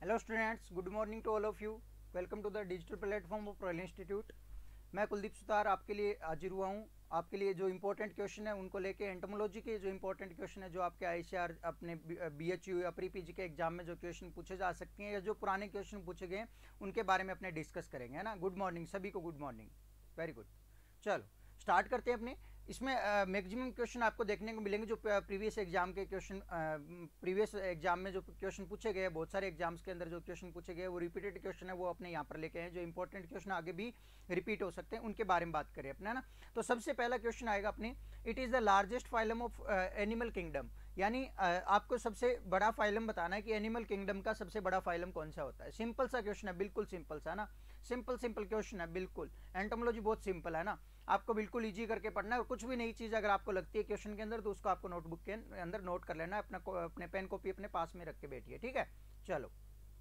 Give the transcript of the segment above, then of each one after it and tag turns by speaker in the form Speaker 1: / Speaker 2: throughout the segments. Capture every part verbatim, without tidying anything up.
Speaker 1: Hello students, good morning to all of you. Welcome to the digital platform of Royal Institute. मैं कुलदीप सुतार आपके लिए हाजिर हुआ हूँ। आपके लिए जो इंपॉर्टेंट क्वेश्चन है उनको लेके, एंटोमोलॉजी के जो इंपॉर्टेंट क्वेश्चन है जो आपके आईसीआर अपने बी एच यू या प्री पीजी के एग्जाम में जो क्वेश्चन पूछे जा सकते हैं या जो पुराने क्वेश्चन पूछे गए उनके बारे में अपने डिस्कस करेंगे, है ना। गुड मॉर्निंग सभी को, गुड मॉर्निंग, वेरी गुड। चलो स्टार्ट करते हैं अपने। इसमें मैक्सिमम क्वेश्चन आपको देखने को मिलेंगे जो प्रीवियस एग्जाम के क्वेश्चन, प्रीवियस एग्जाम में जो क्वेश्चन पूछे गए, बहुत सारे एग्जाम्स के अंदर जो क्वेश्चन पूछे गए वो रिपीटेड क्वेश्चन है, वो अपने यहाँ पर लेके हैं। जो इंपॉर्टेंट क्वेश्चन आगे भी रिपीट हो सकते हैं उनके बारे में बात करें अपने, ना। तो सबसे पहला क्वेश्चन आएगा अपने, it is the largest phylum of animal kingdom. यानी आपको सबसे बड़ा फाइलम बताना है कि एनिमल किंगडम का सबसे बड़ा फाइलम कौन सा होता है। सिंपल सा क्वेश्चन है, बिल्कुल सिंपल सा, ना। सिंपल सिंपल क्वेश्चन है बिल्कुल। एंटोमोलॉजी बहुत सिंपल है ना, आपको बिल्कुल इजी करके पढ़ना है। और कुछ भी नई चीज़ अगर आपको लगती है क्वेश्चन के अंदर तो उसको आपको नोटबुक के अंदर नोट कर लेना है, अपना अपने पेन कॉपी अपने पास में रख के बैठिए, ठीक है। चलो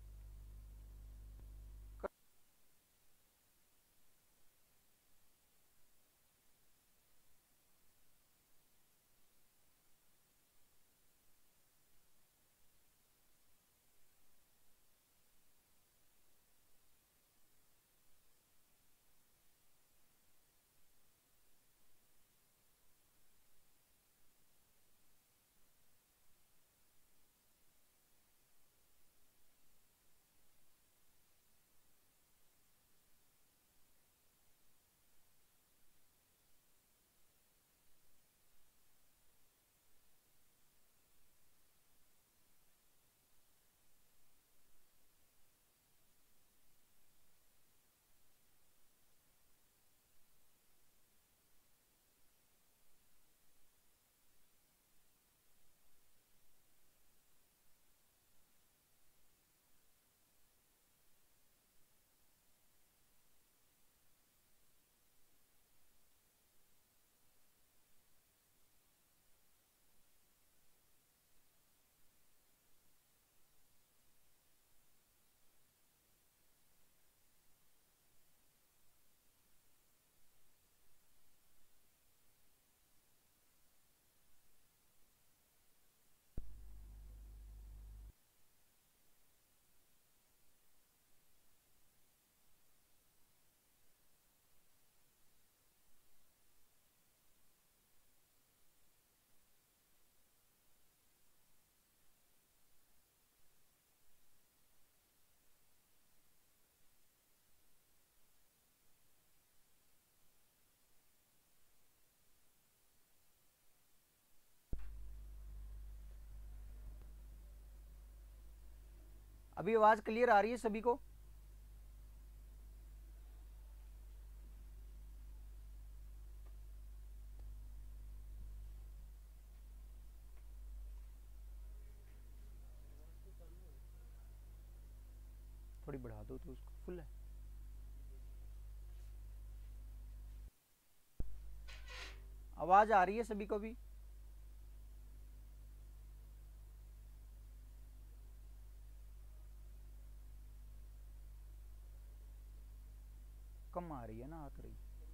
Speaker 1: अभी आवाज़ क्लियर आ रही है सभी को? थोड़ी बढ़ा दो तो उसको, फुल है। आवाज़ आ रही है सभी को भी? कम आ रही है ना, आ तो रही।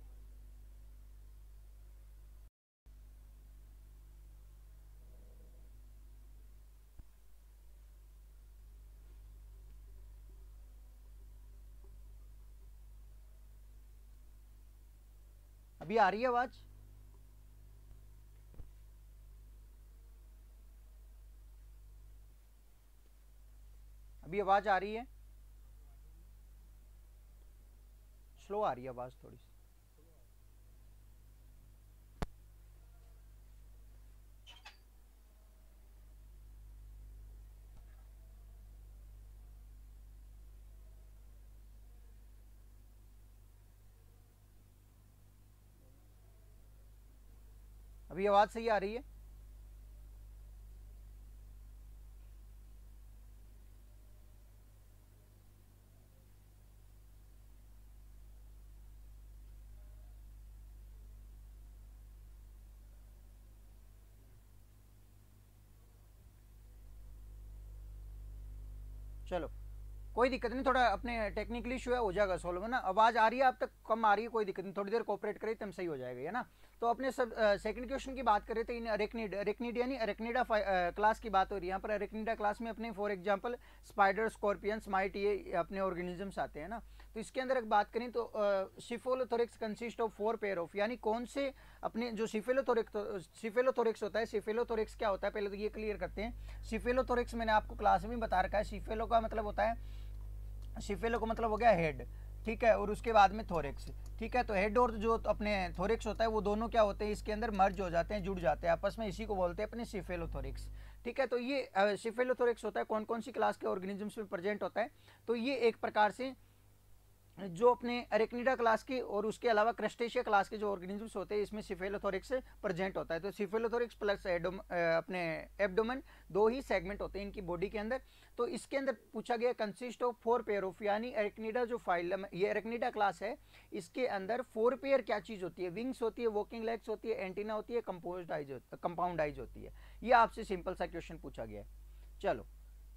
Speaker 1: अभी आ रही है आवाज़? अभी आवाज़ आ रही है? स्लो आ रही है आवाज़ थोड़ी सी। अभी आवाज़ सही आ रही है? चलो कोई दिक्कत नहीं, थोड़ा अपने टेक्निकली इशू है, हो जाएगा सॉल्व, है ना। आवाज़ आ रही है आप तक, कम आ रही है, कोई दिक्कत नहीं, थोड़ी देर कोऑपरेट करें तब सही हो जाएगा, है ना। तो अपने सब सेकंड क्वेश्चन की बात करें तो इन अरेक्निड अरेक्निड यानी अरेक्निडा क्लास की बात हो रही है यहाँ पर। अरेक्निडा क्लास में अपने for example spider, scorpions, mite, ये अपने ऑर्गेनिजम्स आते हैं ना। तो इसके अंदर अगर बात करें तो cephalothorax consist of four pair of, यानी कौन से अपने जो सिफेलोथोरिक्स सिफेलोथोरिक्स होता है, सिफेलोथोरिक्स क्या होता है पहले तो ये क्लियर करते हैं। सिफेलोथोरिक्स मैंने आपको क्लास में बता रखा है। सिफेलो का मतलब होता है, सिफेलो का मतलब हो गया हेड, ठीक है, और उसके बाद में थोरिक्स, ठीक है। तो हेड और जो अपने थोरिक्स होता है वो दोनों क्या होते हैं, इसके अंदर मर्ज हो जाते हैं, जुड़ जाते हैं आपस में, इसी को बोलते हैं अपने सिफेलोथोरिक्स, ठीक है। तो ये सिफेलोथोरिक्स होता है कौन कौन सी क्लास के ऑर्गेनिजम्स में प्रेजेंट होता है, तो ये एक प्रकार से जो अपने अरेक्निडा क्लास की और उसके अलावा क्रस्टेशिया क्लास के जो ऑर्गेनिजम्स होते हैं इसमें सिफेलोथोरिक्स प्रेजेंट होता है। तो सिफेलोथोरिक्स प्लस एडोम अपने एब्डोमेन दो ही सेगमेंट होते हैं इनकी बॉडी के अंदर। तो इसके अंदर पूछा गया consist of four pair of, यानी अरेक्निडा जो फाइलम, ये अरेक्निडा क्लास है, इसके अंदर फोर पेयर क्या चीज होती है, विंग्स होती है, वॉकिंग लेग्स होती है, एंटीना होती है, कंपोज्ड आइज कंपाउंड आइज होती है। ये आपसे सिंपल सा क्वेश्चन पूछा गया है। चलो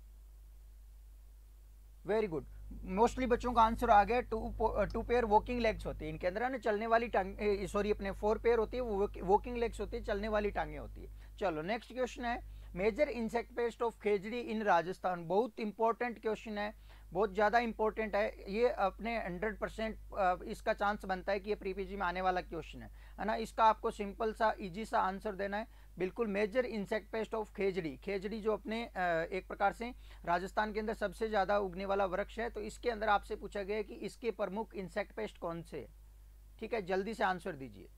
Speaker 1: वेरी गुड, मोस्टली बच्चों का आंसर आ गया। Two two pair walking legs होती है इनके अंदर, ना चलने वाली टांग, सॉरी अपने फोर पेयर होती है वो वॉकिंग लेग्स होती है, चलने वाली टांगे होती है। चलो नेक्स्ट क्वेश्चन है, major insect pest of khejri in Rajasthan. बहुत इंपॉर्टेंट क्वेश्चन है, बहुत ज़्यादा इंपॉर्टेंट है ये, अपने हंड्रेड परसेंट इसका चांस बनता है कि ये प्री पीजी में आने वाला क्वेश्चन है, है ना। इसका आपको सिंपल सा इजी सा आंसर देना है बिल्कुल। Major insect pest of khejri, खेजड़ी जो अपने एक प्रकार से राजस्थान के अंदर सबसे ज़्यादा उगने वाला वृक्ष है, तो इसके अंदर आपसे पूछा गया है कि इसके प्रमुख इंसेक्ट पेस्ट कौन से है, ठीक है, जल्दी से आंसर दीजिए।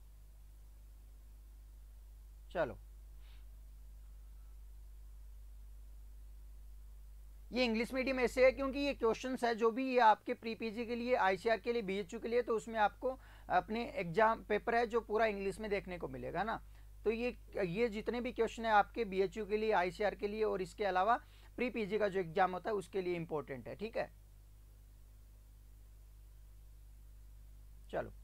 Speaker 1: चलो ये इंग्लिश मीडियम ऐसे है क्योंकि ये क्वेश्चंस है जो भी ये आपके प्री पीजी के लिए, आईसीआर के लिए, बीएचयू के लिए, तो उसमें आपको अपने एग्जाम पेपर है जो पूरा इंग्लिश में देखने को मिलेगा ना। तो ये ये जितने भी क्वेश्चन है आपके बीएचयू के लिए, आईसीआर के लिए और इसके अलावा प्री पीजी का जो एग्जाम होता है उसके लिए इंपॉर्टेंट है, ठीक है। चलो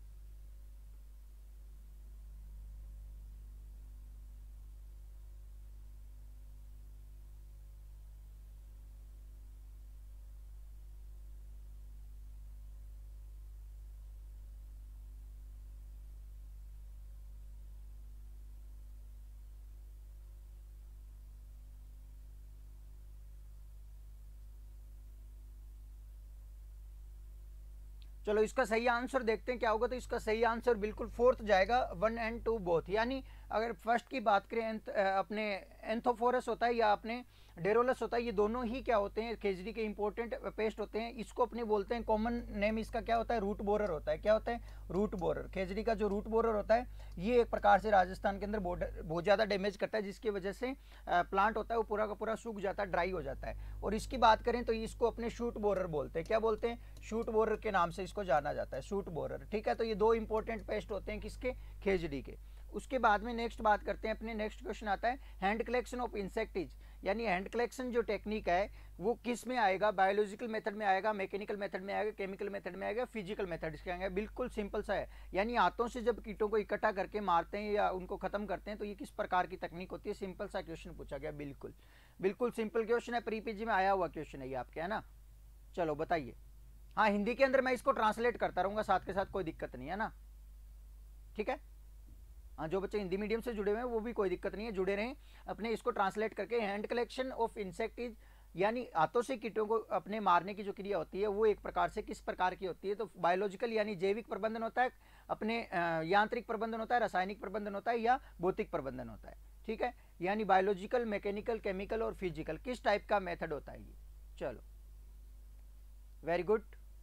Speaker 1: चलो इसका सही आंसर देखते हैं क्या होगा। तो इसका सही आंसर बिल्कुल फोर्थ जाएगा, वन एंड टू बोथ। यानी अगर फर्स्ट की बात करें, अपने एंथोफोरस होता है या अपने डेरोलस होता है, ये दोनों ही क्या होते हैं, खेजड़ी के इंपॉर्टेंट पेस्ट होते हैं। इसको अपने बोलते हैं, कॉमन नेम इसका क्या होता है, रूट बोरर होता है। क्या होता है, रूट बोरर। खेजड़ी का जो रूट बोरर होता है ये एक प्रकार से राजस्थान के अंदर बहुत ज़्यादा डैमेज करता है, जिसकी वजह से प्लांट होता है वो पूरा का पूरा सूख जाता है, ड्राई हो जाता है। और इसकी बात करें तो इसको अपने शूट बोरर बोलते हैं। क्या बोलते हैं, शूट बोरर के नाम से इसको जाना जाता है, शूट बोरर, ठीक है। तो ये दो इंपॉर्टेंट पेस्ट होते हैं किसके, खेजड़ी के। उसके बाद में नेक्स्ट बात करते हैं अपने, नेक्स्ट क्वेश्चन आता है हैंड कलेक्शन ऑफ इंसेक्टिज, यानी हैंड कलेक्शन जो टेक्निक है वो किस में आएगा, बायोलॉजिकल मेथड में आएगा, मैकेनिकल मेथड में आएगा, केमिकल मेथड में आएगा, फिजिकल मेथड इसके आएगा। बिल्कुल सिंपल सा है, यानी हाथों से जब कीटों को इकट्ठा करके मारते हैं या उनको खत्म करते हैं तो ये किस प्रकार की तकनीक होती है, सिंपल सा क्वेश्चन पूछा गया। बिल्कुल बिल्कुल सिंपल क्वेश्चन है, प्री पीजी में आया हुआ क्वेश्चन है ये आपके, है ना। चलो बताइए। हाँ हिंदी के अंदर मैं इसको ट्रांसलेट करता रहूंगा साथ के साथ, कोई दिक्कत नहीं है ना, ठीक है। हाँ जो बच्चे हिंदी मीडियम से जुड़े हुए हैं वो भी कोई दिक्कत नहीं है, जुड़े रहें अपने, इसको ट्रांसलेट करके। Hand collection of insect is, यानी हाथों से कीटों को अपने मारने की जो क्रिया होती है वो एक प्रकार से किस प्रकार की होती है, तो बायोलॉजिकल यानी जैविक प्रबंधन होता है, अपने यांत्रिक प्रबंधन होता है, रासायनिक प्रबंधन होता है या भौतिक प्रबंधन होता है, ठीक है। यानी बायोलॉजिकल, मैकेनिकल, केमिकल और फिजिकल, किस टाइप का मेथड होता है ये। चलो very good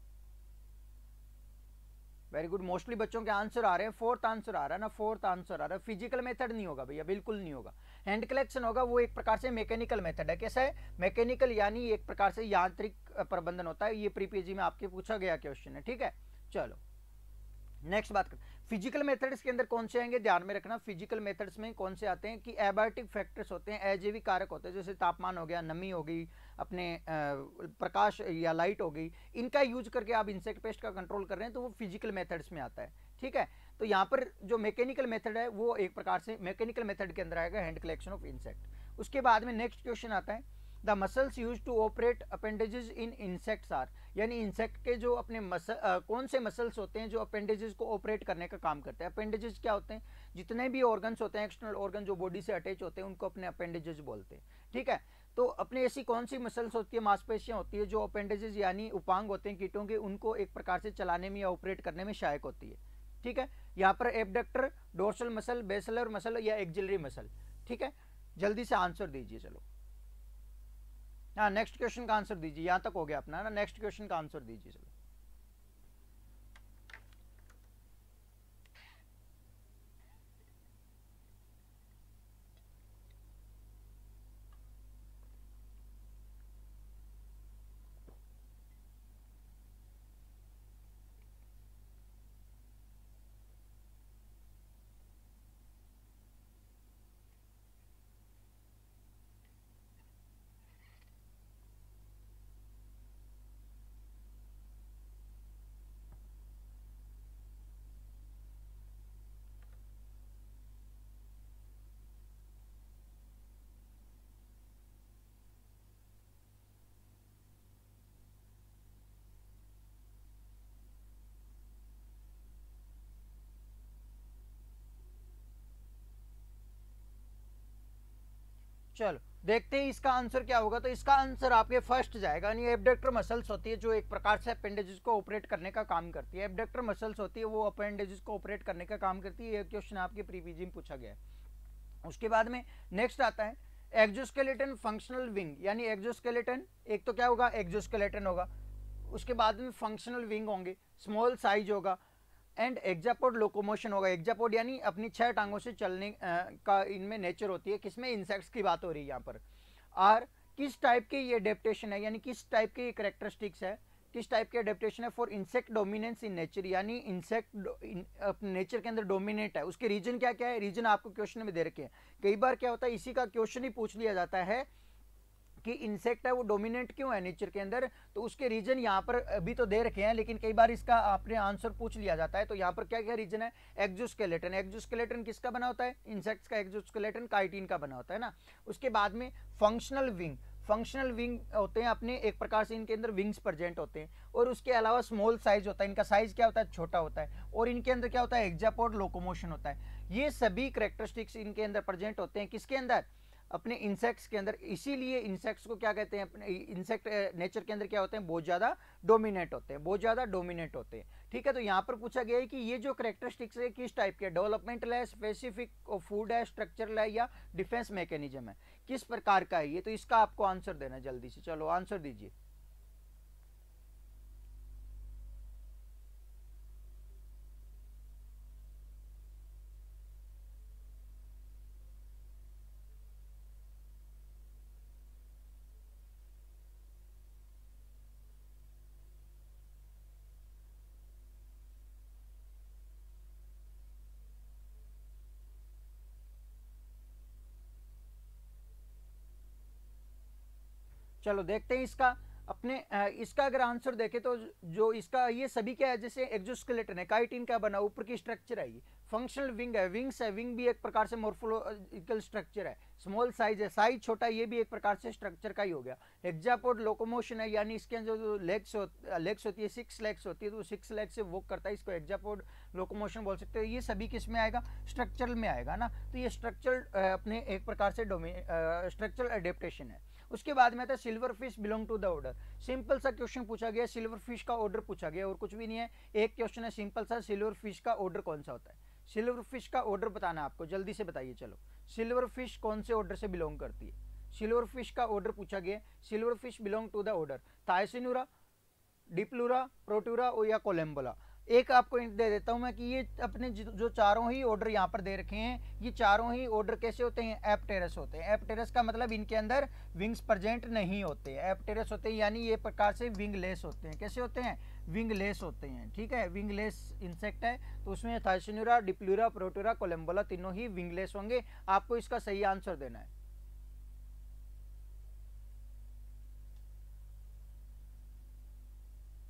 Speaker 1: very good, mostly बच्चों के आंसर आ रहे हैं, फोर्थ आंसर आ रहा है ना, फोर्थ आंसर आ रहा है। फिजिकल मेथड नहीं होगा भैया, बिल्कुल नहीं होगा। हैंड कलेक्शन होगा वो एक प्रकार से मैकेनिकल मेथड है। कैसा है, मैकेनिकल यानी एक प्रकार से यांत्रिक प्रबंधन होता है। ये प्री पीजी में आपके पूछा गया क्वेश्चन है, ठीक है। चलो नेक्स्ट बात कर, फिजिकल मेथड्स के अंदर कौन से आएंगे, ध्यान में रखना। फिजिकल मेथड्स में कौन से आते हैं कि एबायोटिक फैक्टर्स होते हैं, अजैविक कारक होते हैं, जैसे तापमान हो गया, नमी हो गई, अपने प्रकाश या लाइट हो गई, इनका यूज करके आप इंसेक्ट पेस्ट का कंट्रोल कर रहे हैं तो वो फिजिकल मेथड्स में आता है, ठीक है। तो यहाँ पर जो मैकेनिकल मेथड है वो एक प्रकार से मैकेनिकल मेथड के अंदर आएगा, हैंड कलेक्शन ऑफ इंसेक्ट। उसके बाद में नेक्स्ट क्वेश्चन आता है, the muscles use to operate appendages in insects are, यानी इंसेक्ट के जो अपने मसल uh, कौन से मसल्स होते हैं जो अपेंडेजेस को ऑपरेट करने का काम करते हैं। अपेंडेजेस क्या होते हैं, जितने भी ऑर्गन्स होते हैं, एक्सटर्नल ऑर्गन जो बॉडी से अटैच होते हैं, उनको अपने अपेंडेजेस बोलते हैं। ठीक है, तो अपने ऐसी कौन सी मसल्स होती है, मांसपेशियां होती है जो अपेंडेजेस यानी उपांग होते हैं कीटों के, उनको एक प्रकार से चलाने में या ऑपरेट करने में सहायक होती है। ठीक है, यहाँ पर abductor, dorsal muscle, basilar muscle या एक्सिलरी मसल। ठीक है, जल्दी से आंसर दीजिए। चलो हाँ, नेक्स्ट क्वेश्चन का आंसर दीजिए। यहां तक हो गया अपना ना, नेक्स्ट क्वेश्चन का आंसर दीजिए। चलो चलो देखते हैं इसका आंसर क्या होगा। तो इसका आंसर आपके फर्स्ट जाएगा, यानी एबडक्टर मसल्स होती है जो एक प्रकार से अपेंडेजेस को ऑपरेट करने का काम करती है। एबडक्टर मसल्स होती है वो अपेंडेजेस को ऑपरेट करने का काम करती है। ये क्वेश्चन आपके प्रीपीजी में पूछा गया है। उसके बाद में नेक्स्ट आता है एक्सोस्केलेटन फंक्शनल विंग, यानी एक्सोस्केलेटन एक तो क्या होगा, एक्सोस्केलेटन होगा, उसके बाद में फंक्शनल विंग होंगे, स्मॉल साइज होगा, एंड एक्जापोड लोकोमोशन होगा। एक्जापोड यानी अपनी छह टांगों से चलने आ, का इनमें नेचर होती है। किसमें, इंसेक्ट्स की बात हो रही है यहाँ पर। और किस टाइप के ये अडेप्टेशन है, यानी किस टाइप के ये करेक्टरिस्टिक्स है, किस टाइप के अडेप्टेशन है for insect dominance in nature, यानी इंसेक्ट नेचर के अंदर डोमिनेट है। उसके रीजन क्या क्या है, रीजन आपको क्वेश्चन में दे रखे हैं। कई बार क्या होता है, इसी का क्वेश्चन ही पूछ लिया जाता है कि इंसेक्ट है वो डोमिनेंट क्यों है नेचर के अंदर, तो उसके रीजन यहाँ पर अभी तो दे रखे हैं, लेकिन कई बार इसका आपने आंसर पूछ लिया जाता है। तो यहाँ पर क्या क्या रीजन है, एक्सोस्केलेटन। एक्सोस्केलेटन किसका बना होता है, इंसेक्ट्स का एक्सोस्केलेटन काइटिन का बना होता है ना। उसके बाद में फंक्शनल विंग, फंक्शनल विंग होते हैं अपने एक प्रकार से, इनके अंदर विंग्स प्रेजेंट होते हैं। और उसके अलावा स्मॉल साइज होता है, इनका साइज क्या होता है, छोटा होता है। और इनके अंदर क्या होता है, एक्जापोड लोकोमोशन होता है। ये सभी करेक्टरिस्टिक्स इनके अंदर प्रेजेंट होते हैं, किसके अंदर, अपने इंसेक्ट्स के अंदर। इसीलिए इंसेक्ट्स को क्या कहते हैं, अपने इंसेक्ट नेचर के अंदर क्या होते हैं, बहुत ज़्यादा डोमिनेट होते हैं, बहुत ज़्यादा डोमिनेट होते हैं। ठीक है, तो यहाँ पर पूछा गया है कि ये जो करेक्टरिस्टिक्स है किस टाइप के, डेवलपमेंटल है, स्पेसिफिक फूड है, स्ट्रक्चरल है, या डिफेंस मैकेनिज्म है, किस प्रकार का है ये। तो इसका आपको आंसर देना है जल्दी से। चलो आंसर दीजिए। चलो देखते हैं इसका अपने इसका अगर आंसर देखें तो जो इसका ये सभी क्या है, जैसे एक्सोस्केलेटन है, काइटिन का बना, ऊपर की स्ट्रक्चर है, ये फंक्शनल विंग है, विंग्स है, विंग भी एक प्रकार से मोर्फोलॉजिकल स्ट्रक्चर है, स्मॉल साइज है, साइज छोटा, ये भी एक प्रकार से स्ट्रक्चर का ही हो गया। एक्जापोड लोकोमोशन है, यानी इसके अंदर जो लेग्स हो, लेग्स होती है, सिक्स लेग्स होती है, तो सिक्स लेग से वॉक करता है, इसको एक्जापोड लोकोमोशन बोल सकते हो। ये सभी किस में आएगा, स्ट्रक्चरल में आएगा ना। तो ये स्ट्रक्चरल अपने एक प्रकार से स्ट्रक्चरल एडेप्टेशन है। उसके बाद में आता है silver fish belong to the order. Simple सा क्वेश्चन पूछा गया, सिल्वर फिश का ऑर्डर पूछा गया और कुछ भी नहीं है। एक क्वेश्चन है सिंपल सा, सिल्वर फिश का ऑर्डर कौन सा होता है, सिल्वर फिश का ऑर्डर बताना है आपको, जल्दी से बताइए। चलो सिल्वर फिश कौन से ऑर्डर से बिलोंग करती है, सिल्वर फिश का ऑर्डर पूछा गया। Silver fish belong to the order Thysanura, Diplura, Protura या कोलम्बोला। एक आपको दे देता हूं मैं कि ये अपने जो चारों ही ऑर्डर यहाँ पर दे रखे हैं, ये चारों ही ऑर्डर कैसे होते हैं, एप्टेरस होते हैं। एप्टेरस का मतलब इनके अंदर विंग्स प्रेजेंट नहीं होते हैं, एप्टेरस होते हैं, यानी ये प्रकार से विंगलेस होते हैं। कैसे होते हैं, विंगलेस होते हैं। ठीक है, विंगलेस इंसेक्ट है, तो उसमें थायसिनुरा, डिप्लूरा, प्रोट्यूरा, कोलम्बोला तीनों ही विंगलेस होंगे। आपको इसका सही आंसर देना है।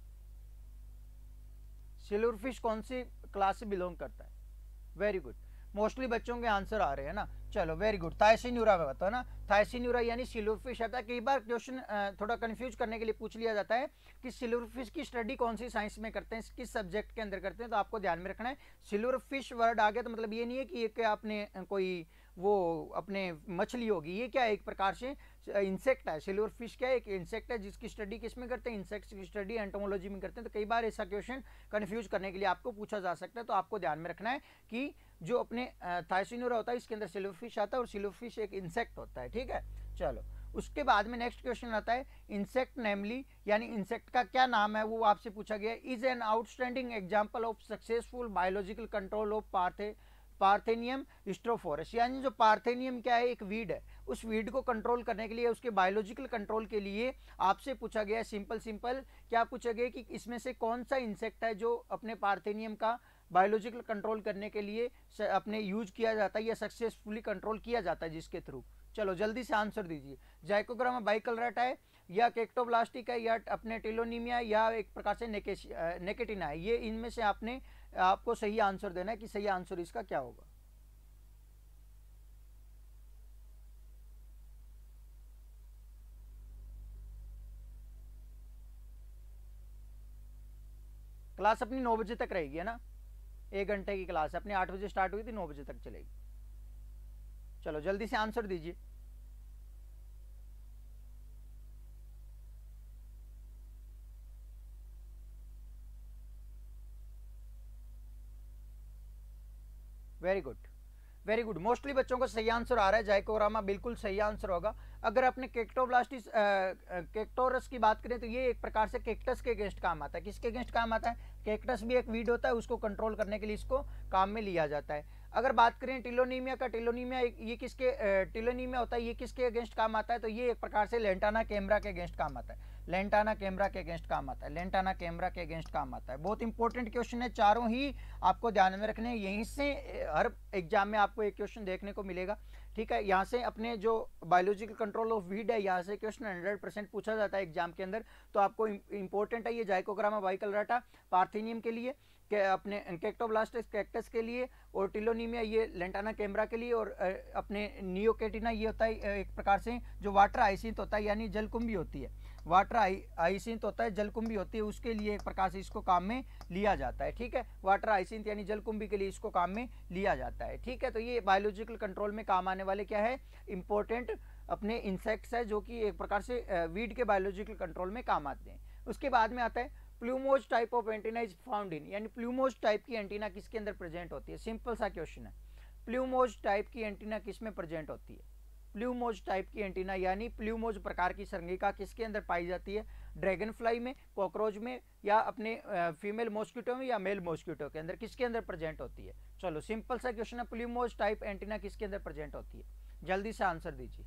Speaker 1: सिल्वर फिश कौन सी क्लास से बिलोंग करता है, वेरी गुड। मोस्टली बच्चों के आंसर आ रहे हैं ना। चलो वेरी गुड। थायसिन्यूरा में बताओ ना, थायसिन्यूरा यानी सिल्वरफिश आता है। कई बार क्वेश्चन थोड़ा कंफ्यूज करने के लिए पूछ लिया जाता है कि सिल्वरफिश की स्टडी कौन सी साइंस में करते हैं, किस सब्जेक्ट के अंदर करते हैं, तो आपको ध्यान में रखना है सिल्वरफिश वर्ड आ गया तो मतलब ये नहीं है कि ये क्या आपने कोई वो अपने मछली होगी, ये क्या है एक प्रकार से इंसेक्ट है। सिल्वर फिश क्या है, एक इंसेक्ट है जिसकी स्टडी किस में करते हैं, इंसेक्ट्स की स्टडी एंटोमोलॉजी में करते हैं। तो कई बार ऐसा क्वेश्चन कंफ्यूज करने के लिए आपको पूछा जा सकता है, तो आपको ध्यान में रखना है कि जो अपने थायसिन्यूरा होता है इसके अंदर सिल्वर फिश आता है और सिल्वर फिश एक इंसेक्ट होता है, ठीक है। चलो उसके बाद में नेक्स्ट क्वेश्चन आता है इंसेक्ट नेमली, यानी इंसेक्ट का क्या नाम है वो आपसे पूछा गया। Is an outstanding example of successful biological control of पार्थे पार्थेनियम स्ट्रोफोरस, यानी जो पार्थेनियम क्या है एक वीड है, उस वीड को कंट्रोल करने के लिए, उसके बायोलॉजिकल कंट्रोल के लिए आपसे पूछा गया सिंपल सिंपल क्या पूछा गया कि इसमें से कौन सा इंसेक्ट है जो अपने पार्थेनियम का बायोलॉजिकल कंट्रोल करने के लिए अपने यूज किया जाता है या सक्सेसफुली कंट्रोल किया जाता है जिसके थ्रू। चलो जल्दी से आंसर दीजिए। जाइकोग्रामा बाइकलरेटा है या केक्टोब्लास्टिक है या अपने टेलोनीमिया या एक प्रकार से नेकेटिना है, ये इनमें से आपने आपको सही आंसर देना है कि सही आंसर इसका क्या होगा। क्लास अपनी नौ बजे तक रहेगी है ना, एक घंटे की क्लास है, अपनी आठ बजे स्टार्ट हुई थी, नौ बजे तक चलेगी। चलो जल्दी से आंसर दीजिए। Very good very good. Mostly बच्चों को सही आंसर आ रहा है, जाइकोग्रामा बिल्कुल सही आंसर होगा। अगर अपने केक्टोब्लास्टिस केक्टोरस की बात करें तो ये एक प्रकार से केक्टस के अगेंस्ट काम आता है। किसके अगेंस्ट काम आता है, केक्टस भी एक वीड होता है, उसको कंट्रोल करने के लिए इसको काम में लिया जाता है। अगर बात करें टिलोनीमिया का, टिलोनीमिया ये किसके टिलोनीमिया होता है, ये किसके अगेंस्ट काम आता है, तो ये एक प्रकार से लेंटाना कैमरा के अगेंस्ट काम आता है। लेंटाना कैमरा के अगेंस्ट काम आता है, लेंटाना कैमरा के अगेंस्ट काम आता है। बहुत इंपॉर्टेंट क्वेश्चन है, चारों ही आपको ध्यान में रखने हैं। यहीं से हर एग्जाम में आपको एक क्वेश्चन देखने को मिलेगा, ठीक है। यहाँ से अपने जो बायोलॉजिकल कंट्रोल ऑफ वीड है, यहाँ से क्वेश्चन हंड्रेड परसेंट पूछा जाता है एग्जाम के अंदर, तो आपको इंपॉर्टेंट है ये जाइकोग्रामा बाइकलरेटा पार्थेनियम के लिए, के अपने केक्टोब्लास्टिस कैक्टस के लिए, और टिलोनीमिया ये लेंटाना कैमरा के लिए, और अपने नियोकेटिना ये होता है एक प्रकार से जो वाटर हाइसिंथ होता है यानी जलकुंभी होती है, वाटर हाइसिंथ होता है जलकुंभी होती है, उसके लिए एक प्रकार से इसको काम में लिया जाता है, ठीक है। वाटर हाइसिंथ यानी जलकुंभी के लिए इसको काम में लिया जाता है, ठीक है। तो ये बायोलॉजिकल कंट्रोल में काम आने वाले क्या है, इंपॉर्टेंट अपने इंसेक्ट्स है जो कि एक प्रकार से वीड के बायोलॉजिकल कंट्रोल में काम आते हैं। उसके बाद में आता है plumose type of antenna is found in, यानी प्लूमोज टाइप की एंटीना किसके अंदर प्रेजेंट होती है। सिंपल सा क्वेश्चन है, प्लूमोज टाइप की एंटीना किस में प्रेजेंट होती है। प्लूमोज टाइप की एंटीना यानी प्लूमोज प्रकार की संरचना किसके अंदर पाई जाती है, ड्रैगन फ्लाई में, कॉकरोच में, या अपने फीमेल मॉस्किटो में, या मेल मॉस्किटो के अंदर, किसके अंदर प्रेजेंट होती है। चलो सिंपल सा क्वेश्चन है, प्लूमोज टाइप एंटीना किसके अंदर प्रेजेंट होती है, जल्दी से आंसर दीजिए।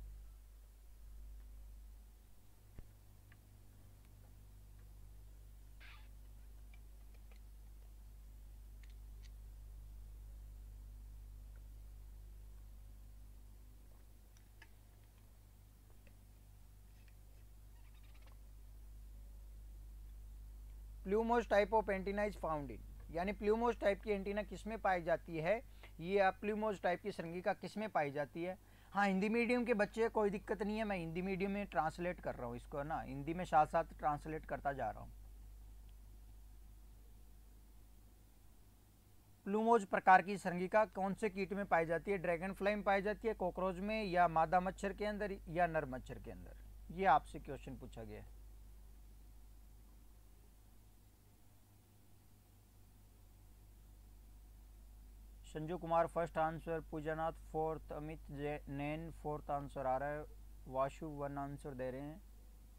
Speaker 1: Plumose type of antenna is found in, यानी प्लूमोज टाइप की एंटीना किस में पाई जाती है, ये आप प्लूमोज टाइप की संरचना किस में पाई जाती है। हाँ हिंदी मीडियम के बच्चे कोई दिक्कत नहीं है, मैं हिंदी मीडियम में ट्रांसलेट कर रहा हूँ इसको ना, हिंदी में साथ साथ ट्रांसलेट करता जा रहा हूँ। प्लूमोज प्रकार की संरचना कौन से कीट में पाई जाती है, ड्रैगन फ्लाई में पाई जाती है, कॉकरोच में, या मादा मच्छर के अंदर, या नर मच्छर के अंदर, ये आपसे क्वेश्चन पूछा गया है। Sanju Kumar first answer, Poojanath fourth, Amit Nain fourth answer आ रहा है, वाशु वन आंसर दे रहे हैं।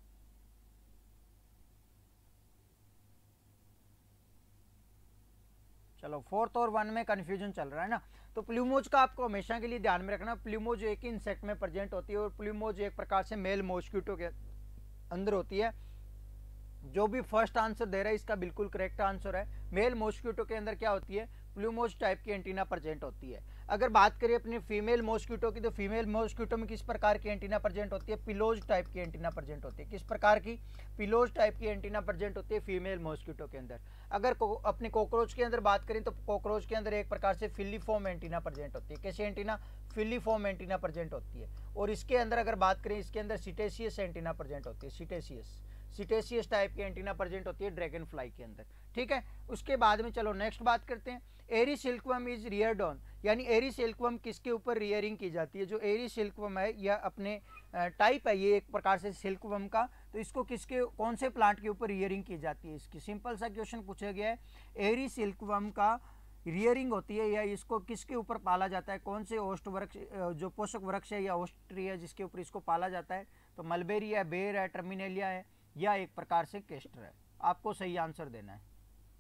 Speaker 1: चलो फोर्थ और वन में कंफ्यूजन चल रहा है ना, तो प्लूमोज का आपको हमेशा के लिए ध्यान में रखना, प्लूमोज एक ही इंसेक्ट में प्रेजेंट होती है और प्लूमोज एक प्रकार से मेल मॉस्किटो के अंदर होती है। जो भी फर्स्ट आंसर दे रहा है इसका बिल्कुल करेक्ट आंसर है। मेल मॉस्किटो के अंदर क्या होती है, प्लूमोज टाइप की एंटीना प्रेजेंट होती है। अगर बात करें अपने फीमेल मॉस्किटो की, तो फीमेल मॉस्किटो में किस प्रकार की एंटीना प्रेजेंट होती है? पिलोज टाइप की एंटीना प्रेजेंट होती है। किस प्रकार की? पिलोज टाइप की एंटीना प्रेजेंट होती है फीमेल मॉस्किटो के अंदर। अगर को, अपने कॉकरोच के अंदर बात करें तो कॉकरोच के अंदर एक प्रकार से फिलीफॉर्म एंटीना प्रेजेंट होती है। कैसी एंटीना? फिलीफॉर्म एंटीना प्रेजेंट होती है। और इसके अंदर अगर बात करें, इसके अंदर सिटेशियस एंटीना प्रेजेंट होती है। सिटेशियस सिटेशियस टाइप की एंटीना प्रेजेंट होती है ड्रैगन फ्लाई के अंदर। ठीक है, उसके बाद में चलो नेक्स्ट बात करते हैं। Eri silkworm is reared on, यानी एरी सिल्कवर्म किसके ऊपर रियरिंग की जाती है? जो एरी सिल्कवर्म है या अपने टाइप है ये एक प्रकार से सिल्कवर्म का, तो इसको किसके, कौन से प्लांट के ऊपर रियरिंग की जाती है? इसकी सिंपल सा क्वेश्चन पूछा गया है। एरी सिल्कवर्म का रियरिंग होती है या इसको किसके ऊपर पाला जाता है? कौन से ओस्ट वृक्ष, जो पोषक वृक्ष है या ओस्ट ट्री है जिसके ऊपर इसको पाला जाता है? तो मलबेरी है, बेर है, टर्मिनेलिया है, या एक प्रकार से केस्टर है। आपको सही आंसर देना है।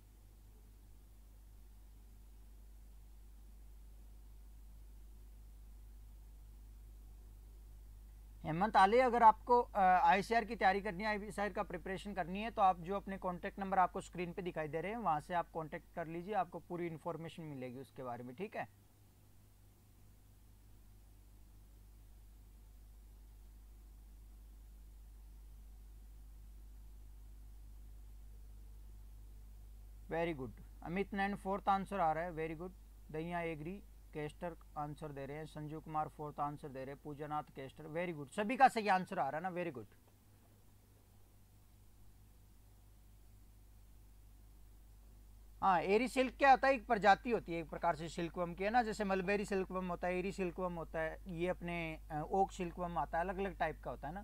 Speaker 1: हेमंत आले, अगर आपको आईसीआर की तैयारी करनी है, आईसीआर का प्रिपरेशन करनी है, तो आप जो अपने कॉन्टैक्ट नंबर आपको स्क्रीन पे दिखाई दे रहे हैं वहां से आप कॉन्टैक्ट कर लीजिए, आपको पूरी इन्फॉर्मेशन मिलेगी उसके बारे में। ठीक है, very good. Amit Nain fourth answer आ रहा है, very good. Daiya Agri, castor answer दे रहे हैं। संजू कुमार फोर्थ आंसर दे रहे हैं। Poojnath castor, very good. सभी का सही आंसर आ रहा है ना, वेरी गुड। हाँ, एरी सिल्क क्या होता है? एक प्रजाति होती है एक प्रकार से सिल्कवर्म की, है ना। जैसे मलबेरी सिल्कवर्म होता है, एरी सिल्कवर्म होता है, ये अपने ओक सिल्कवर्म आता है, अलग अलग टाइप का होता है ना।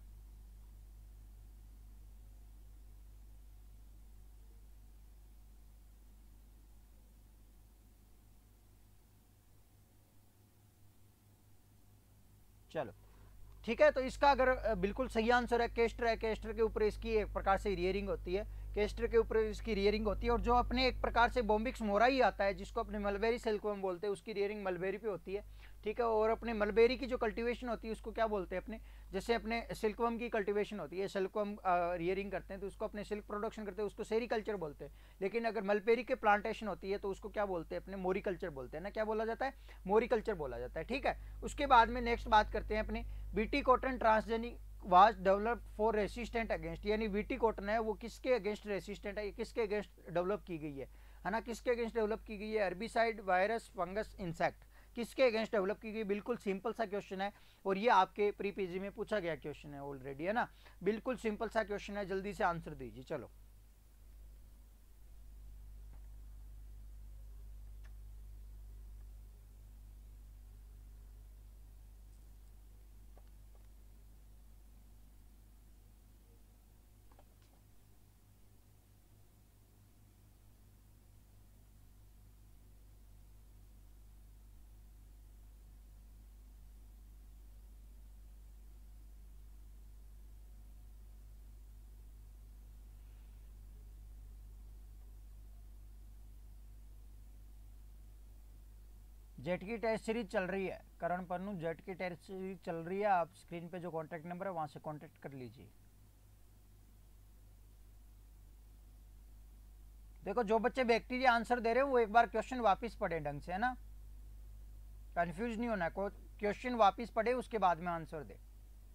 Speaker 1: चलो ठीक है, तो इसका अगर बिल्कुल सही आंसर है केस्टर है। केस्टर के ऊपर इसकी एक प्रकार से रियरिंग होती है। केस्टर के ऊपर इसकी रियरिंग होती है। और जो अपने एक प्रकार से बॉम्बिक्स मोरा ही आता है जिसको अपने मलबेरी सिल्कवर्म बोलते हैं, उसकी रियरिंग मलबेरी पे होती है। ठीक है, और अपने मलबेरी की जो कल्टीवेशन होती है उसको क्या बोलते हैं? अपने जैसे अपने सिल्कवर्म की कल्टीवेशन होती है, सिल्कवर्म रियरिंग करते हैं तो उसको अपने सिल्क प्रोडक्शन करते हैं, उसको सेरीकल्चर बोलते हैं। लेकिन अगर मलबेरी के प्लांटेशन होती है तो उसको क्या बोलते हैं? अपने मोरिकल्चर बोलते हैं ना। क्या बोला जाता है? मोरिकल्चर बोला जाता है। ठीक है, उसके बाद में नेक्स्ट बात करते हैं अपने BT cotton transgenic was developed for resistant against, यानी बीटी कॉटन है वो किसके अगेंस्ट रेसिस्टेंट है? किसके अगेंस्ट डेवलप की गई है, है ना। किसके अगेंस्ट डेवलप की गई है? हर्बिसाइड, वायरस, फंगस, इंसेक्ट, किसके अगेंस्ट डेवलप की गई? बिल्कुल सिंपल सा क्वेश्चन है और ये आपके प्री पीजी में पूछा गया क्वेश्चन है ऑलरेडी, है ना। बिल्कुल सिंपल सा क्वेश्चन है, जल्दी से आंसर दीजिए। चलो जेट की टेस्ट सीरीज चल रही है, करण पन्नू, जेट की टेस्ट सीरीज चल रही है। आप स्क्रीन पे जो कॉन्टैक्ट नंबर है वहां से कॉन्टैक्ट कर लीजिए। देखो, जो बच्चे बैक्टीरिया आंसर दे रहे हैं वो एक बार क्वेश्चन वापस पढ़े ढंग से, है ना। कंफ्यूज नहीं होना, क्वेश्चन वापस पढ़े उसके बाद में आंसर दे।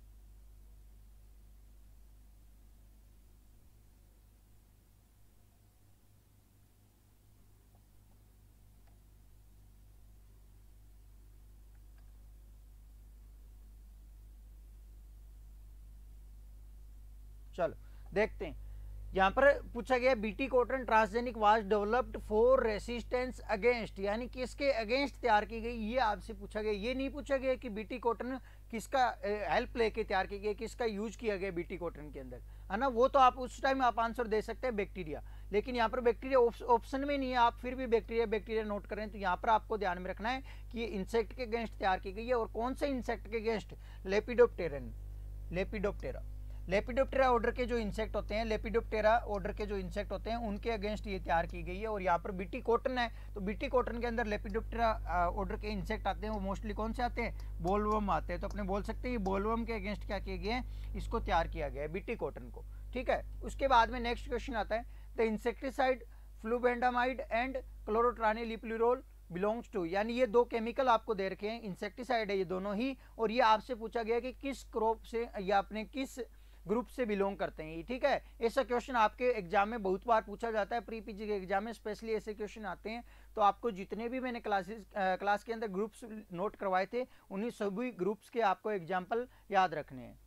Speaker 1: चलो देखते हैं, यहाँ पर पूछा गया BT cotton transgenic was developed for resistance against, यानी किसके अगेंस्ट तैयार की गई, ये आपसे पूछा गया। ये नहीं पूछा गया कि बीटी कॉटन किसका हेल्प लेके तैयार की गई, किसका यूज किया गया बीटी कॉटन के अंदर, है ना। वो तो आप उस टाइम आप आंसर दे सकते हैं बैक्टीरिया, लेकिन यहाँ पर बैक्टीरिया ऑप्शन में नहीं है। आप फिर भी बैक्टीरिया बैक्टीरिया नोट करें तो यहाँ पर आपको ध्यान में रखना है कि ये इंसेक्ट के अगेंस्ट तैयार की गई है। और कौन से इंसेक्ट के against? Lepidopteran, Lepidoptera Lepidoptera order के जो इंसेक्ट होते हैं, लेपिडोप्टेरा ऑर्डर के जो इंसेक्ट होते हैं उनके अगेंस्ट ये तैयार की गई है। और यहाँ पर बीटी कॉटन है तो बीटी कॉटन के अंदर लेपिडोप्टेरा ऑर्डर के इंसेक्ट आते हैं, वो मोस्टली कौन से आते हैं? बोलवर्म आते हैं। तो अपने बोल सकते हैं ये बोलवर्म के अगेंस्ट क्या किए गए हैं? इसको तैयार किया गया है बीटी कॉटन को। ठीक है, उसके बाद में नेक्स्ट क्वेश्चन आता है, the insecticide flubendiamide and chlorantraniliprole belongs to, यानी ये दो केमिकल आपको दे रखे हैं, इंसेक्टिसाइड है ये दोनों ही, और ये आपसे पूछा गया कि किस क्रॉप से या अपने किस ग्रुप से बिलोंग करते हैं, ठीक है। ऐसा क्वेश्चन आपके एग्जाम में बहुत बार पूछा जाता है, प्री पीजी के एग्जाम में स्पेशली ऐसे क्वेश्चन आते हैं। तो आपको जितने भी मैंने क्लासेस क्लास के अंदर ग्रुप्स नोट करवाए थे, उन्हीं सभी ग्रुप्स के आपको एग्जाम्पल याद रखने हैं।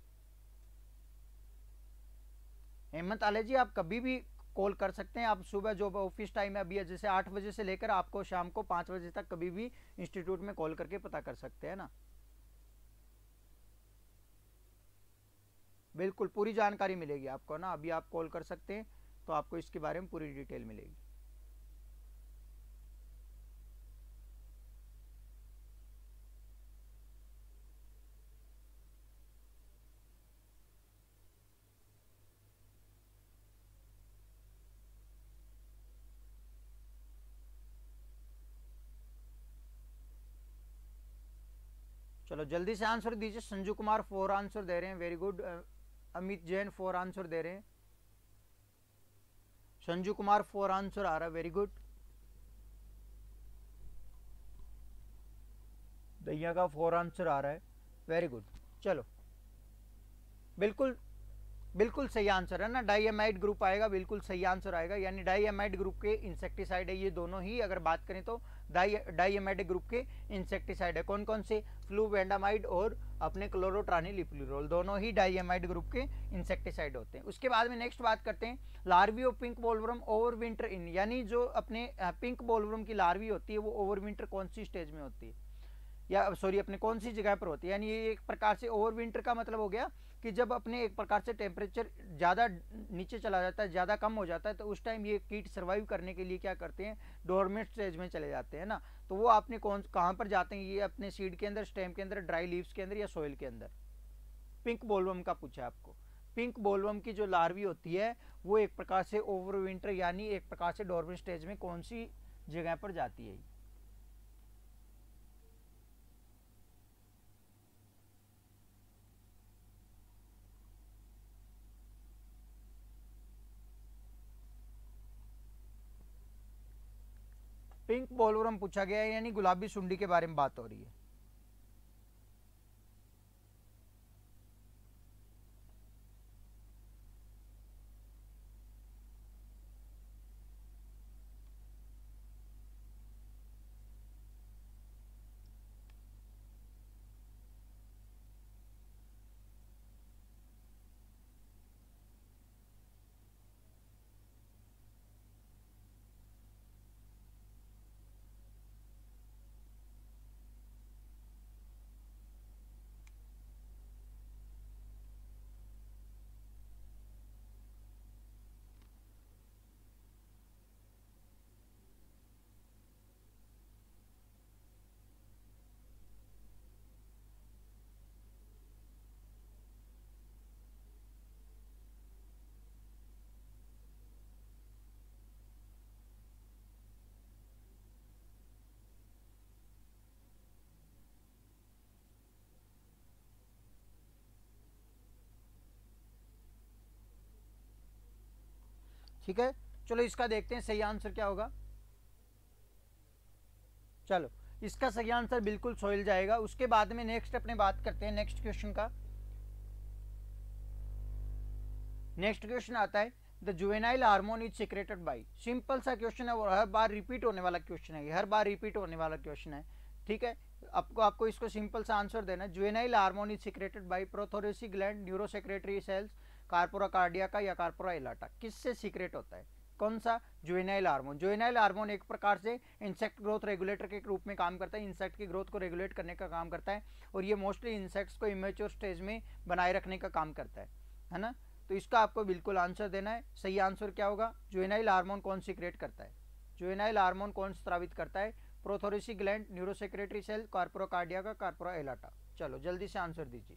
Speaker 1: हेमंत आले जी, आप कभी भी कॉल कर सकते हैं, आप सुबह जो ऑफिस टाइम है अभी जैसे आठ बजे से लेकर आपको शाम को पाँच बजे तक कभी भी इंस्टीट्यूट में कॉल करके पता कर सकते हैं ना। बिल्कुल पूरी जानकारी मिलेगी आपको ना, अभी आप कॉल कर सकते हैं तो आपको इसके बारे में पूरी डिटेल मिलेगी। चलो जल्दी से आंसर दीजिए। संजू कुमार फोर आंसर दे रहे हैं, very good. Amit Jain four answer दे रहे हैं। संजू कुमार फोर आंसर आ रहा है, वेरी गुड। दैया का फोर आंसर आ रहा है, वेरी गुड। चलो बिल्कुल बिल्कुल सही आंसर है ना, डाईएमाइड ग्रुप आएगा, बिल्कुल सही आंसर आएगा, यानी डाईएमाइड ग्रुप के इंसेक्टिसाइड है ये दोनों ही। अगर बात करें तो डाई डाईएमाइड ग्रुप के इंसेक्टिसाइड है कौन कौन से, फ्लूबेंडामाइड और अपने क्लोरोट्रानिलिप्यूरोल, दोनों ही डाईएमाइड ग्रुप के इंसेक्टिसाइड होते हैं। उसके बाद में नेक्स्ट बात करते हैं larvae of pink bollworm overwinter in, यानी जो अपने पिंक बोलवर्म की लार्वी होती है वो ओवर विंटर कौन सी स्टेज में होती है, या सॉरी अपने कौन सी जगह पर होती है। यानी ये एक प्रकार से ओवर विंटर का मतलब हो गया कि जब अपने एक प्रकार से टेम्परेचर ज़्यादा नीचे चला जाता है, ज़्यादा कम हो जाता है, तो उस टाइम ये कीट सर्वाइव करने के लिए क्या करते हैं, डोरमेंट स्टेज में चले जाते हैं ना। तो वो आपने कौन कहाँ पर जाते हैं, ये अपने सीड के अंदर, स्टेम के अंदर, ड्राई लीव्स के अंदर या सोइल के अंदर। पिंक बोलवर्म का पूछा आपको। पिंक बोलवर्म की जो लार्वी होती है वो एक प्रकार से ओवर विंटर यानी एक प्रकार से डोरमेंट स्टेज में कौन सी जगह पर जाती है। पिंक बोलवर्म पूछा गया है, यानी गुलाबी सुंडी के बारे में बात हो रही है। ठीक है, चलो इसका देखते हैं सही आंसर क्या होगा। चलो इसका सही आंसर बिल्कुल सोइल जाएगा। उसके बाद में नेक्स्ट अपने बात करते हैं नेक्स्ट क्वेश्चन का। नेक्स्ट क्वेश्चन आता है the juvenile hormone is secreted by, simple सा क्वेश्चन है और हर बार रिपीट होने वाला क्वेश्चन है, हर बार रिपीट होने वाला क्वेश्चन है, ठीक है। आपको आपको इसको सिंपल सा आंसर देना है, juvenile hormone is secreted by prothoracic gland, neurosecretory cells, corpora cardiaca या कार्पोरा एलाटा, किससे सीक्रेट होता है, कौन सा, जुवेनाइल हार्मोन। जुवेनाइल हार्मोन एक प्रकार से इंसेक्ट ग्रोथ रेगुलेटर के रूप में काम करता है, इंसेक्ट की ग्रोथ को रेगुलेट करने का काम करता है, और ये मोस्टली इंसेक्ट्स को इमेच्योर स्टेज में बनाए रखने का काम करता है है ना। तो इसका आपको बिल्कुल आंसर देना है। सही आंसर क्या होगा, जुवेनाइल हार्मोन कौन सीक्रेट करता है, जुवेनाइल हार्मोन कौन स्रावित करता है, prothoracic gland, neurosecretory cell, corpora cardiaca, corpora allata. चलो जल्दी से आंसर दीजिए।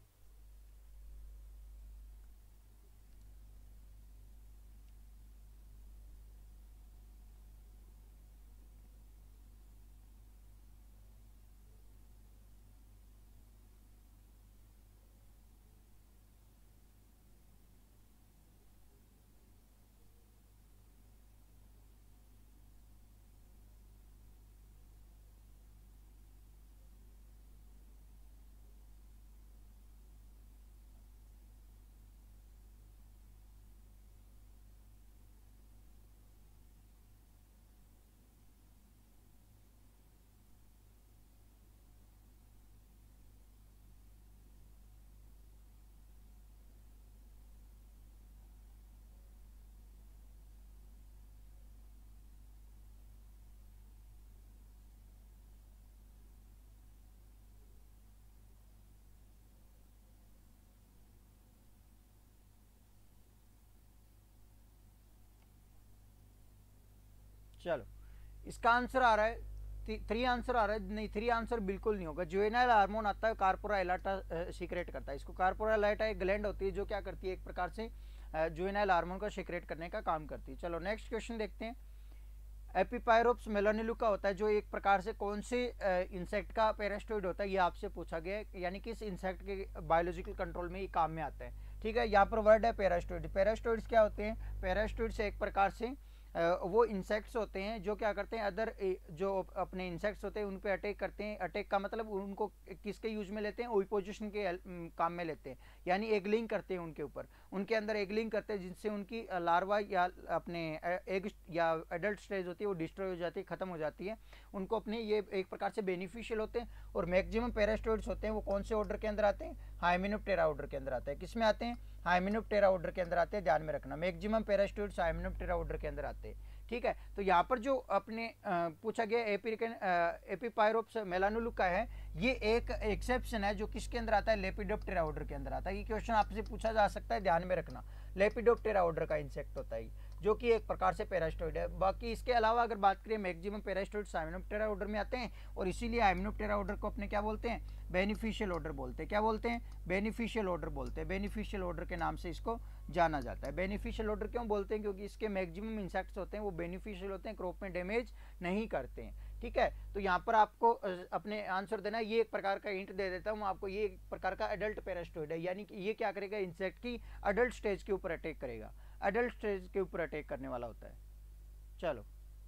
Speaker 1: चलो इसका आंसर आ रहा है थ्री आंसर आ रहा है, नहीं थ्री आंसर बिल्कुल नहीं होगा। जुवेनाइल हार्मोन आता है कार्पोरा एलाटा सीक्रेट करता है इसको। कार्पोरा एलाटा एक ग्लैंड होती है जो क्या करती है, एक प्रकार से जुवेनाइल हार्मोन को सीक्रेट करने का काम करती है। चलो नेक्स्ट क्वेश्चन देखते हैं। एपिपायरोप्स मेलानिलुका होता है जो एक प्रकार से कौन से इंसेक्ट का पैरास्टोइड होता है, ये आपसे पूछा गया है, यानी किस इंसेक्ट के बायोलॉजिकल कंट्रोल में ये काम में आता है। ठीक है, यहाँ पर वर्ड है पैरास्टोइड। पैरास्टोइड्स क्या होते हैं? पैरास्टोइड्स एक प्रकार से वो इंसेक्ट्स होते हैं जो क्या करते हैं, अदर जो अपने इंसेक्ट्स होते हैं उन पे अटैक करते हैं। अटैक का मतलब उनको किसके यूज में लेते हैं? ओविपोजिशन के काम में लेते हैं, यानी एगलिंग करते हैं उनके ऊपर, उनके अंदर एगलिंग करते हैं जिससे उनकी लार्वा या अपने एग या एडल्ट स्टेज होती है वो डिस्ट्रॉय हो जाती है, खत्म हो जाती है। उनको अपने ये एक प्रकार से बेनिफिशियल होते हैं। और मैक्सिमम पैरास्टोइड्स होते हैं वो कौन से ऑर्डर के अंदर आते हैं? हाइमेनोप्टेरा ऑर्डर के अंदर आते हैं। किसमें आते हैं? हाइमेनोप्टेरा ऑर्डर के अंदर आते हैं, ध्यान में रखना। मैक्सिमम पैरास्टोइड्स हाइमेनोप्टेरा ऑर्डर के अंदर आते हैं। ठीक है, तो यहाँ पर जो अपने आ, पूछा गया एपिरिकन एपिपायरोप्स मेलानुलुका है, ये एक एक्सेप्शन है जो किसके अंदर आता है? लेपिडोप्टेरा ऑर्डर के अंदर आता है। ये क्वेश्चन आपसे पूछा जा सकता है, ध्यान में रखना। लेपिडोप्टेरा ऑर्डर का इंसेक्ट होता है जो कि एक प्रकार से पैरास्टोइड है। बाकी इसके अलावा अगर बात करें मैक्सिमम पैरास्टोइड्स हाइमेनोप्टेरा ऑर्डर में आते हैं और इसीलिए हाइमेनोप्टेरा ऑर्डर को अपने क्या बोलते हैं? बेनिफिशियल ऑर्डर बोलते हैं। क्या बोलते हैं? बेनिफिशियल ऑर्डर बोलते हैं। बेनिफिशियल ऑर्डर के नाम से इसको जाना जाता है। बेनिफिशियल ऑर्डर क्यों बोलते हैं? क्योंकि इसके मैक्सिमम इंसेक्ट्स होते हैं वो बेनिफिशियल होते हैं, क्रॉप में डैमेज नहीं करते हैं। ठीक है, तो यहाँ पर आपको अपने आंसर देना है। ये एक प्रकार का हिंट दे देता हूँ आपको, ये एक प्रकार का एडल्ट पैरास्टोइड है, यानी कि ये क्या करेगा? इंसेक्ट की अडल्ट स्टेज के ऊपर अटैक करेगा, अडल्ट स्टेज के ऊपर अटैक करने वाला होता है। चलो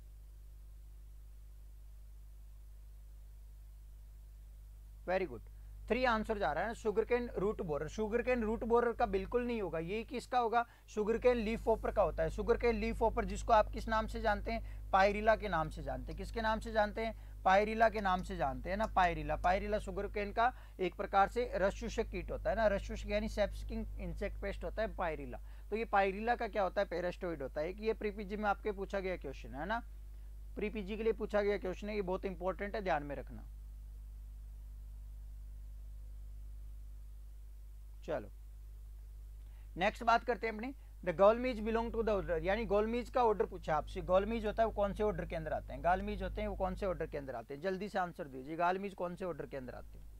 Speaker 1: वेरी गुड, थ्री आंसर जा रहा है। Sugar cane root borer, sugar cane root borer का बिल्कुल नहीं होगा, ये किसका होगा? शुगर केन लीफ ऑपर का होता है। शुगर केन लीफ ऑपर जिसको आप किस नाम से जानते हैं? पायरिला के नाम से जानते हैं। किसके नाम से जानते हैं? पायरिला के नाम से जानते हैं ना, पायरिला। पायरिला शुगर केन का एक प्रकार से रस चूषक कीट होता है ना, रस चूषक यानी सेप्सिकिंग इंसेक्ट पेस्ट होता है पायरिला। तो ये पायरिला का क्या होता है? पैरास्टोइड होता है। कि ये प्री पीजी में आपके पूछा गया क्वेश्चन है ना, प्री पीजी के लिए पूछा गया क्वेश्चन है, ये बहुत इंपॉर्टेंट है, ध्यान में रखना। चलो नेक्स्ट बात करते हैं अपनी। The gall midge belong to the order, यानी गोलमीज का ऑर्डर पूछा आपसे। गोलमीज होता है वो कौन से ऑर्डर के अंदर आते हैं? गालमीज होते हैं वो कौन से ऑर्डर के अंदर आते हैं? जल्दी से आंसर दीजिए, गालमीज कौन से ऑर्डर के अंदर आते हैं?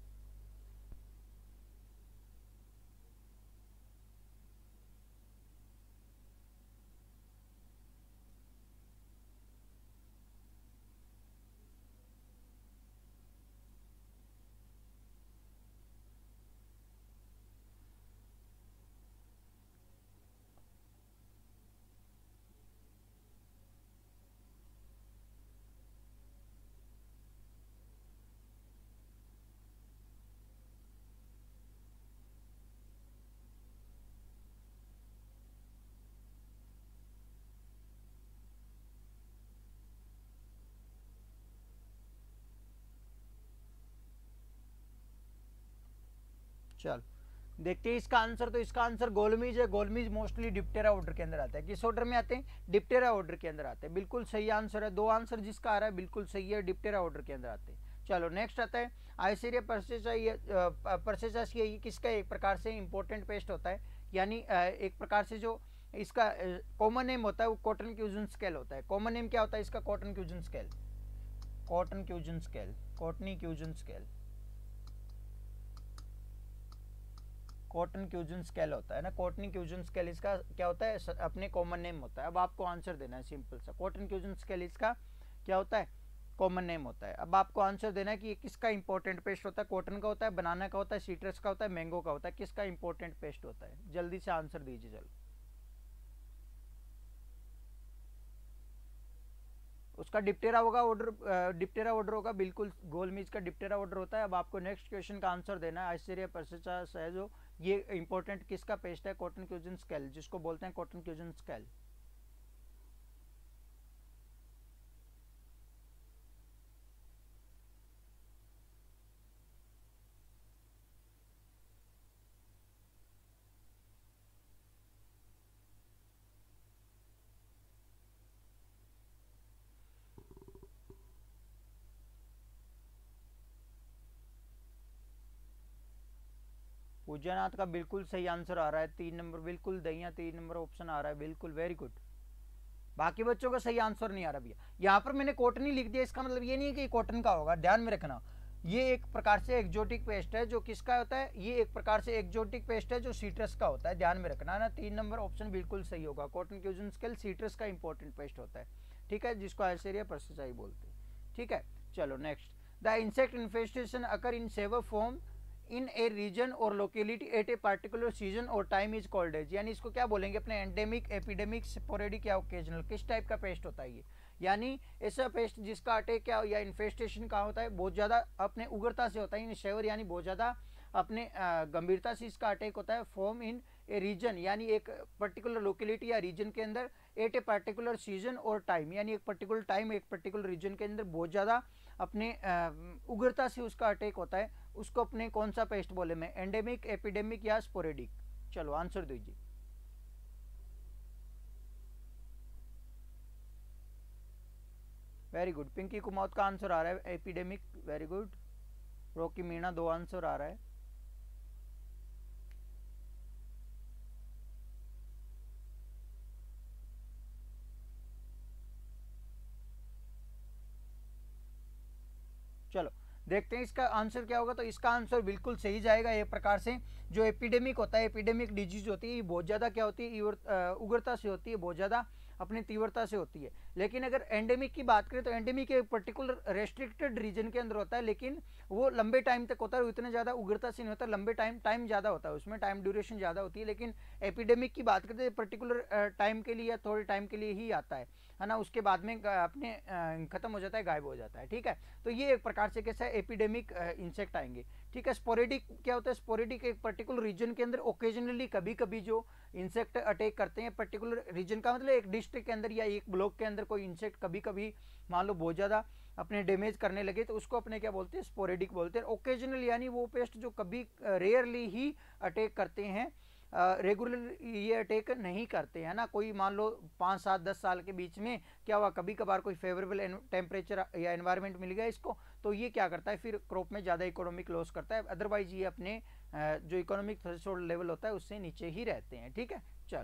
Speaker 1: चल देखते हैं इसका आंसर। तो इसका आंसर गोलमीज है। गोलमीज मोस्टली डिप्टेरा ऑर्डर के अंदर आता है। किस ऑर्डर में आते हैं? डिप्टेरा ऑर्डर के अंदर आते हैं। बिल्कुल सही आंसर है, दो आंसर जिसका आ रहा है बिल्कुल सही है, डिप्टेरा ऑर्डर के अंदर आते हैं। चलो नेक्स्ट आता है आइसेरिया परसेसा। परसेसास ये किसका एक प्रकार से इंपॉर्टेंट पेस्ट होता है, यानी एक प्रकार से जो इसका कॉमन नेम होता है वो कॉटन क्यूजन स्केल होता है। कॉमन नेम क्या होता है इसका? Cotton cushion scale, cotton cushion scale, cottony cushion scale, cotton cushion scale होता है ना। कॉटनी क्यूजन स्केल इसका क्या होता है? अपने कॉमन नेम होता है। अब आपको आंसर देना है सिंपल सा। कॉटन क्यूजन स्केल इसका क्या होता है? कॉमन नेम होता है। अब आपको आंसर देना है कि ये किसका इंपॉर्टेंट पेस्ट होता है? कॉटन का होता है, बनाना का होता है, सीट्रस का होता है, मैंगो का होता है? किसका इंपॉर्टेंट पेस्ट होता है? जल्दी से आंसर दीजिए। चलो उसका डिप्टेरा होगा ऑर्डर, डिप्टेरा ऑर्डर होगा, बिल्कुल गोलमीज का डिप्टेरा ऑर्डर होता है। अब आपको नेक्स्ट क्वेश्चन का आंसर देना है। आइसेरिया परसेसास है जो ये इंपॉर्टेंट किसका पेस्ट है? कॉटन क्यूजन स्केल, जिसको बोलते हैं कॉटन क्यूजन स्केल। पूज्यनाथ का बिल्कुल सही आंसर आ रहा है, तीन नंबर बिल्कुल दहिया, तीन नंबर ऑप्शन आ रहा है बिल्कुल, वेरी गुड। बाकी बच्चों का सही आंसर नहीं आ रहा भैया। यहाँ पर मैंने कॉटनी लिख दिया, इसका मतलब ये नहीं है कि कॉटन का होगा, ध्यान में रखना। ये एक प्रकार से एक्जोटिक पेस्ट है जो किसका होता है, ये एक प्रकार से एक्जोटिक पेस्ट है जो सीट्रस का होता है, ध्यान में रखना ना। तीन नंबर ऑप्शन बिल्कुल सही होगा, कॉटन क्यूजन स्केल सीट्रस का इंपॉर्टेंट पेस्ट होता है, ठीक है, जिसको एल्सेरिया पर्सिसाई बोलते हैं, ठीक है। चलो next, the insect infestation occur in severe form in a region और locality at a particular season और टाइम इज कॉल्ड एज, यानी इसको क्या बोलेंगे अपने, एंडेमिक, एपिडेमिक, स्पोरेडिक या ओकेजनल, किस टाइप का पेस्ट होता है ये, यानी ऐसा पेस्ट जिसका अटैक क्या या इन्फेस्टेशन कहाँ होता है, बहुत ज़्यादा अपने उग्रता से होता है, शेवर यानी बहुत ज़्यादा अपने गंभीरता से इसका अटैक होता है, फॉर्म इन ए रीजन यानी एक पर्टिकुलर लोकेलिटी या रीजन के अंदर, एट ए पर्टिकुलर सीजन और टाइम यानी एक पर्टिकुलर टाइम एक पर्टिकुलर रीजन के अंदर बहुत ज़्यादा अपने उग्रता से उसका अटैक होता है, उसको अपने कौन सा पेस्ट बोले मैं, एंडेमिक, एपिडेमिक या स्पोरेडिक। चलो आंसर दीजिए। वेरी गुड, पिंकी कुमाउत का आंसर आ रहा है epidemic, very good. Rocky Meena दो आंसर आ रहा है। चलो देखते हैं इसका आंसर क्या होगा। तो इसका आंसर बिल्कुल सही जाएगा। एक प्रकार से जो एपिडेमिक होता है, एपिडेमिक डिजीज होती है, ये बहुत ज़्यादा क्या होती है, उग्रता से होती है, बहुत ज़्यादा अपनी तीव्रता से होती है। लेकिन अगर एंडेमिक की बात करें तो एंडेमिक एक पर्टिकुलर रेस्ट्रिक्टेड रीजन के अंदर होता है, लेकिन वो लंबे टाइम तक होता है, इतने ज़्यादा उग्रता से नहीं होता, लंबे टाइम टाइम ज़्यादा होता है, उसमें टाइम ड्यूरेशन ज़्यादा होती है। लेकिन एपिडेमिक की बात करते हैं पर्टिकुलर टाइम के लिए या थोड़े टाइम के लिए ही आता है है ना, उसके बाद में अपने खत्म हो जाता है, गायब हो जाता है, ठीक है। तो ये एक प्रकार से कैसा है, एपिडेमिक इंसेक्ट आएंगे, ठीक है। स्पोरेडिक क्या होता है, स्पोरेडिक एक पर्टिकुलर रीजन के अंदर ओकेजनली कभी कभी जो इंसेक्ट अटैक करते हैं, पर्टिकुलर रीजन का मतलब एक डिस्ट्रिक्ट के अंदर या एक ब्लॉक के अंदर कोई इंसेक्ट कभी कभी मान लो बहुत ज़्यादा अपने डैमेज करने लगे तो उसको अपने क्या बोलते हैं, स्पोरेडिक बोलते हैं। ओकेजनल यानी वो पेस्ट जो कभी रेयरली ही अटैक करते हैं, रेगुलर uh, ये अटैक नहीं करते हैं ना। कोई मान लो पाँच सात दस साल के बीच में क्या हुआ, कभी कभार कोई फेवरेबल टेम्परेचर या एनवायरनमेंट मिल गया इसको, तो ये क्या करता है फिर क्रॉप में ज़्यादा इकोनॉमिक लॉस करता है। अदरवाइज ये अपने uh, जो इकोनॉमिक थ्रेशोल्ड लेवल होता है उससे नीचे ही रहते हैं, ठीक है।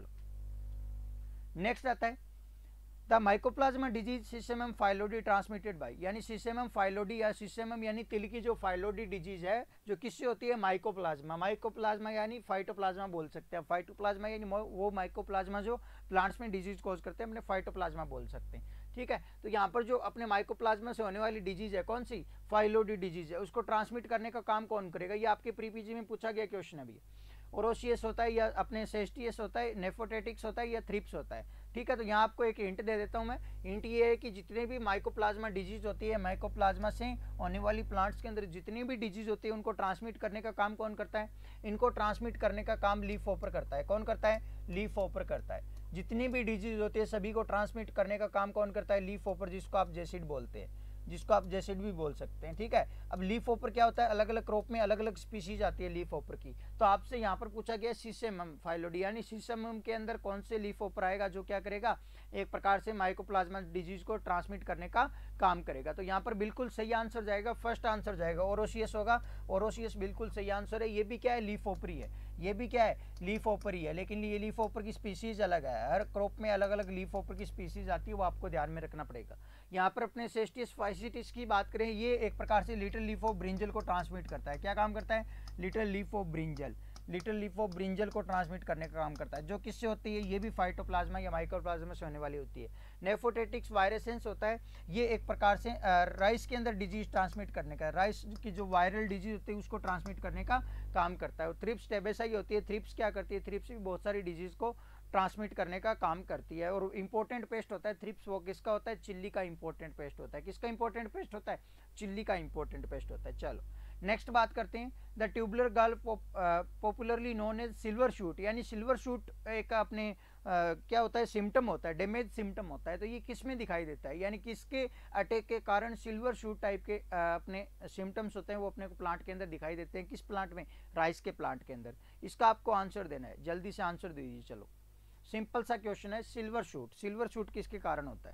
Speaker 1: चलो नेक्स्ट आता है the mycoplasma disease sesamum phyllody transmitted by, यानी सिस्टेमम फाइलोडी या सिस्टेमम यानी तिल की जो फाइलोडी डिजीज है जो किससे होती है, माइकोप्लाज्मा। माइकोप्लाज्मा यानी फाइटोप्लाज्मा बोल सकते हैं, फाइटोप्लाज्मा यानी वो माइकोप्लाज्मा जो प्लांट्स में डिजीज कॉज करते हैं, अपने फाइटोप्लाज्मा बोल सकते हैं, ठीक है। तो यहाँ पर जो अपने माइकोप्लाज्मा से होने वाली डिजीज है कौन सी, फाइलोडी डिजीज है, उसको ट्रांसमिट करने का काम कौन करेगा, ये आपके प्री पीजी में पूछा गया क्वेश्चन है भैया। ओरोशियस होता है या अपने सेस्टियस होता है, नेफोटेटिक्स होता है या थ्रिप्स होता है, ठीक है। तो यहाँ आपको एक हिंट दे देता हूँ मैं, हिंट ये है कि जितने भी माइकोप्लाज्मा डिजीज होती है, माइकोप्लाज्मा से होने वाली प्लांट्स के अंदर जितनी भी डिजीज होती है उनको ट्रांसमिट करने का काम कौन करता है, इनको ट्रांसमिट करने का काम लीफ होपर करता है। कौन करता है, लीफ होपर करता है। जितनी भी डिजीज होती है सभी को ट्रांसमिट करने का काम कौन करता है, लीफ होपर, जिसको आप जेसिड बोलते हैं, जिसको आप जेसिड भी बोल सकते हैं, ठीक है। अब लीफ होपर क्या होता है, अलग अलग क्रॉप में अलग अलग स्पीशीज आती है लीफ होपर की। तो आपसे यहाँ पर पूछा गया सिस्टेमम फाइलोडी, यानी सिस्टेमम के अंदर कौन से लीफ होपर आएगा जो क्या करेगा, एक प्रकार से माइकोप्लाज्मा डिजीज को ट्रांसमिट करने का काम करेगा। तो यहाँ पर बिल्कुल सही आंसर जाएगा, फर्स्ट आंसर जाएगा ओरोशियस होगा। ओरोशियस बिल्कुल सही आंसर है। ये भी क्या है, लीफ होपर ही है, ये भी क्या है, लीफ होपर ही है, लेकिन ये लीफ होपर की स्पीसीज अलग है, हर क्रॉप में अलग अलग लीफ होपर की स्पीसीज आती है, वो आपको ध्यान में रखना पड़ेगा। यहाँ पर अपने सेस्टियस फाइसिटिस की बात करें, ये एक प्रकार से लिटिल लीफ ऑफ ब्रिंजल को ट्रांसमिट करता है। क्या काम करता है, little leaf of brinjal, little leaf of brinjal को ट्रांसमिट करने का काम करता है, जो किससे होती है, ये भी फाइटोप्लाज्मा या माइक्रोप्लाज्मा से होने वाली होती है। नेफोटेटिक्स वायरसेंस होता है, ये एक प्रकार से राइस के अंदर डिजीज ट्रांसमिट करने का, राइस की जो वायरल डिजीज होती है उसको ट्रांसमिट करने का काम करता है। थ्रिप्स टेबेसाई होती है, थ्रिप्स क्या करती है, थ्रिप्स भी बहुत सारी डिजीज को ट्रांसमिट करने का काम करती है। और इंपॉर्टेंट पेस्ट होता है थ्रिप्स, वो किसका होता है, चिल्ली का इंपॉर्टेंट पेस्ट होता है। किसका इंपॉर्टेंट पेस्ट होता है, चिल्ली का इंपॉर्टेंट पेस्ट होता है। चलो नेक्स्ट बात करते हैं, the tubular gall popularly known as silver shoot, यानी सिल्वर शूट एक अपने Uh, क्या होता है, सिम्टम होता है, डैमेज सिम्टम होता है। तो ये किस में दिखाई देता है, यानी किसके अटैक के कारण सिल्वर शूट टाइप के uh, अपने सिम्टम्स होते हैं वो अपने को प्लांट के अंदर दिखाई देते हैं। किस प्लांट में, राइस के प्लांट के अंदर। इसका आपको आंसर देना है, जल्दी से आंसर दीजिए। चलो सिंपल सा क्वेश्चन है, सिल्वर शूट, सिल्वर शूट किसके कारण होता है,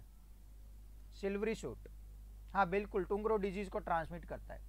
Speaker 1: सिल्वरी शूट, हाँ बिल्कुल, टुंगरो डिजीज को ट्रांसमिट करता है।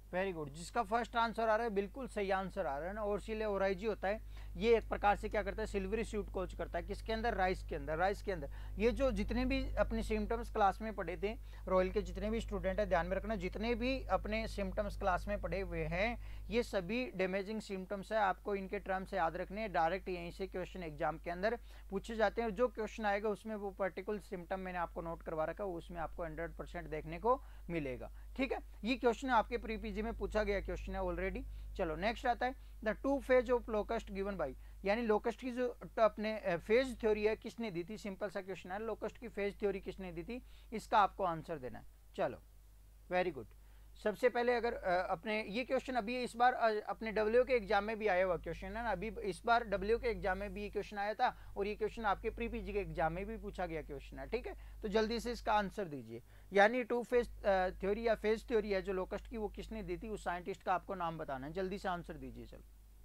Speaker 1: वेरी गुड, जिसका फर्स्ट आंसर आ रहा है बिल्कुल सही आंसर आ रहा है ना, ओर्सिले ओराइजी होता है ये, एक प्रकार से क्या करता है, सिल्वरी सूट कोच करता है, किसके अंदर, राइस के अंदर, राइस के अंदर। ये जो जितने भी अपने सिम्टम्स क्लास में पढ़े थे, रॉयल के जितने भी स्टूडेंट है ध्यान में रखना, जितने भी अपने सिम्टम्स क्लास में पढ़े हुए हैं ये सभी डैमेजिंग सिम्टम्स है, आपको इनके टर्म्स याद रखने हैं, डायरेक्ट यहीं से क्वेश्चन एग्जाम के अंदर पूछे जाते हैं। जो क्वेश्चन आएगा उसमें वो पर्टिकुलर सिम्टम मैंने आपको नोट करवा रखा है, उसमें आपको हंड्रेड परसेंट देखने को मिलेगा। ठीक है, ये क्वेश्चन आपके प्री पीजी में पूछा गया क्वेश्चन है ऑलरेडी। चलो नेक्स्ट आता है, the two phase of locust given by, यानी लोकस्ट की जो अपने फेज थ्योरी है किसने दी थी, सिंपल सा क्वेश्चन है, लोकस्ट की फेज थ्योरी किसने दी थी, इसका आपको आंसर देना है। चलो वेरी गुड, सबसे पहले अगर अपने ये क्वेश्चन अभी इस बार अपने डब्ल्यू के एग्जाम में भी आया हुआ क्वेश्चन है ना, अभी इस बार डब्ल्यू के एग्जाम में भी ये क्वेश्चन आया था और ये क्वेश्चन आपके प्री पीजी के एग्जाम में भी पूछा गया क्वेश्चन है। ठीक है, तो जल्दी से इसका आंसर दीजिए, यानी टू फेज थ्योरी या फेज थ्योरी है जो लोकस्ट की, वो किसने दी थी, उस साइंटिस्ट का आपको नाम बताना है, जल्दी से आंसर दीजिए। चलो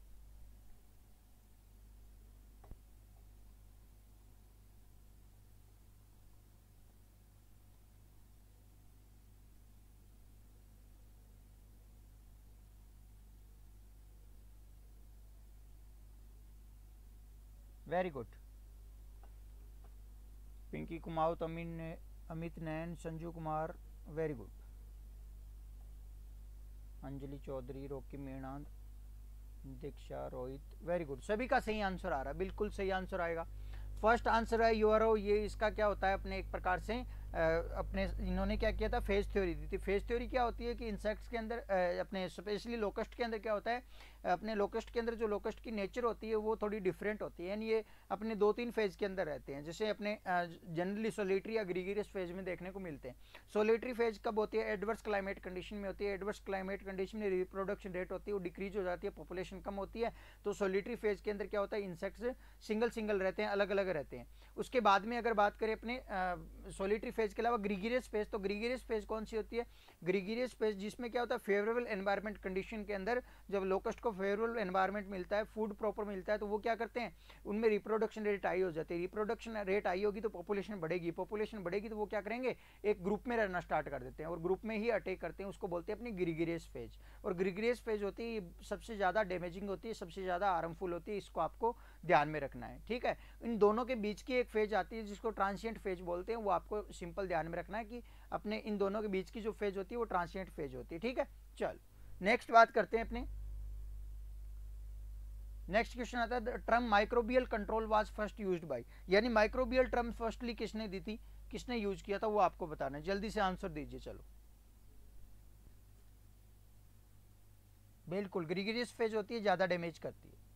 Speaker 1: वेरी गुड, पिंकी कुमाऊत, अमीन ने Amit Nain, Sanju Kumar, very good, Anjali Chaudhary, Rocky Meena, Diksha, Rohit, very good, सभी का सही आंसर आ रहा है, बिल्कुल सही आंसर आएगा। फर्स्ट आंसर है यूआरओ, ये इसका क्या होता है अपने एक प्रकार से अपने इन्होंने क्या किया था, फेज थ्योरी दी थी। फेज थ्योरी क्या होती है कि इंसेक्ट्स के अंदर अपने स्पेशली लोकस्ट के अंदर क्या होता है, अपने लोकस्ट के अंदर जो लोकस्ट की नेचर होती है वो थोड़ी डिफरेंट होती है, यानी ये अपने दो तीन फेज के अंदर रहते हैं, जैसे अपने जनरली सोलिटरी या ग्रीगरियस फेज में देखने को मिलते हैं। सोलिटरी फेज कब होती है, एडवर्स क्लाइमेट कंडीशन में होती है, एडवर्स क्लाइमेट कंडीशन में रिप्रोडक्शन रेट होती है वो डिक्रीज हो जाती है, पॉपुलेशन कम होती है, तो सोलिटरी फेज के अंदर क्या होता है, इंसेक्ट्स सिंगल सिंगल रहते हैं, अलग अलग रहते हैं। उसके बाद में अगर बात करें अपने सोलिटरी फेज के अलावा ग्रीगरियस फेज, तो ग्रीगरियस फेज कौन सी होती है, ग्रीगरियस फेज जिसमें क्या होता है, फेवरेबल एनवायरमेंट कंडीशन के अंदर जब लोकस्ट को फेवरेबल एनवायरमेंट मिलता है, फूड प्रॉपर मिलता है, तो वो क्या करते हैं, उनमें रिप्रोडक्शन रेट हाई हो जाती है, रिप्रोडक्शन रेट हाई होगी तो पॉपुलेशन बढ़ेगी, पॉपुलेशन बढ़ेगी तो वो क्या करेंगे, एक ग्रुप में रहना स्टार्ट कर देते हैं और ग्रुप में ही अटैक करते हैं, उसको बोलते हैं अपनी ग्रीगरियस फेज। और ग्रीगरियस फेज होती है सबसे ज़्यादा डैमेजिंग होती है, सबसे ज़्यादा हार्मफुल होती है, इसको आपको ध्यान में रखना है। ठीक है, इन दोनों के बीच की एक फेज आती है जिसको ट्रांसिएंट फेज बोलते हैं, वो आपको सिंपल ध्यान में रखना है कि अपने इन दोनों के बीच की जो फेज होती है वो ट्रांसिएंट फेज होती है। ठीक है, चल नेक्स्ट बात करते हैं अपने, नेक्स्ट क्वेश्चन आता है, term microbial control was first used by, यानी माइक्रोबियल टर्म फर्स्टली किसने दी थी, किसने यूज किया था, वो आपको बताना है, जल्दी से आंसर दीजिए। चलो बिल्कुल, ग्रीगरियस फेज होती है, ज्यादा डैमेज करती है।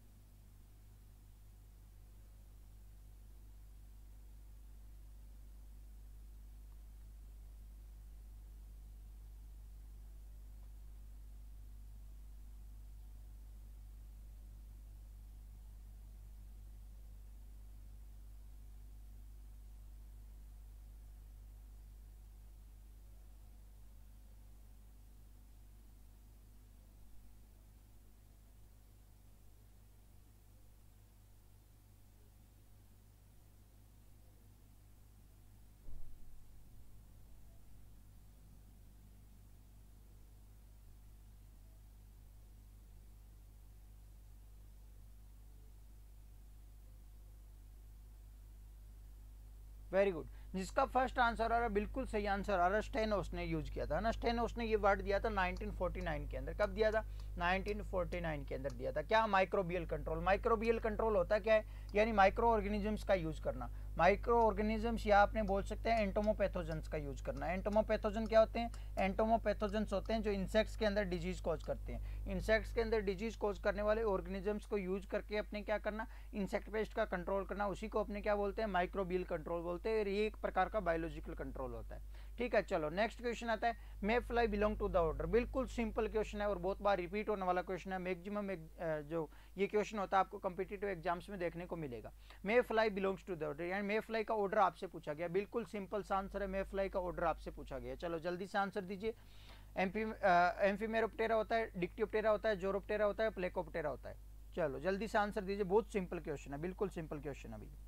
Speaker 1: वेरी गुड, जिसका फर्स्ट आंसर आ रहा है बिल्कुल सही आंसर आ रहा है, स्टेनोस ने यूज किया था ना, स्टेनोस ने ये वर्ड दिया था नाइनटीन फोर्टी नाइन के अंदर, कब दिया था, नाइनटीन फोर्टी नाइन के अंदर दिया था। क्या, माइक्रोबियल कंट्रोल, माइक्रोबियल कंट्रोल होता क्या है, यानी माइक्रो ऑर्गेनिजम्स का यूज करना, माइक्रो ऑर्गेनिजम्स या आपने बोल सकते हैं एंटोमोपैथोजेंस का यूज करना। एंटोमोपैथोजन क्या होते हैं, एंटोमोपैथोजेंस होते हैं जो इंसेक्ट्स के अंदर डिजीज कॉज करते हैं, इंसेक्ट्स के अंदर डिजीज कॉज करने वाले ऑर्गेनिजम्स को यूज करके अपने क्या करना, इंसेक्ट पेस्ट का कंट्रोल करना, उसी को अपने क्या बोलते हैं, माइक्रोबियल कंट्रोल बोलते हैं, ये एक प्रकार का बायोलॉजिकल कंट्रोल होता है। ठीक है, चलो नेक्स्ट क्वेश्चन आता है, mayfly belong to the order, बिल्कुल सिंपल क्वेश्चन है और बहुत बार रिपीट होने वाला क्वेश्चन है, मैक्सिमम जो ये क्वेश्चन होता है आपको कॉम्पिटिटिव एग्जाम्स में देखने को मिलेगा। Mayfly belongs to the order, यानी मे फ्लाई का ऑर्डर आपसे पूछा गया, बिल्कुल सिंपल सा आंसर है, मे फ्लाई का ऑर्डर आपसे पूछा गया। चलो जल्दी से आंसर दीजिए। एम्फी एम्फीमेरोप्टेरा होता है, डिक्टियोप्टेरा होता है, जोरोप्टेरा होता है, प्लेकोप्टेरा होता है। चलो जल्दी से आंसर दीजिए, बहुत सिंपल क्वेश्चन है, बिल्कुल सिंपल क्वेश्चन है भैया।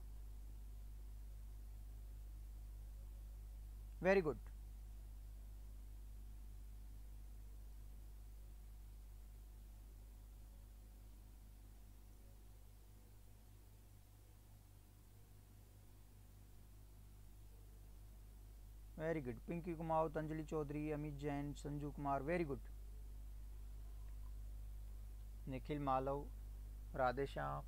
Speaker 1: Very good, very good. Pinky Kumawat, Anjali Chaudhary, Amit Jain, Sanju Kumar, very good. Nikhil Malav, Radheshyam,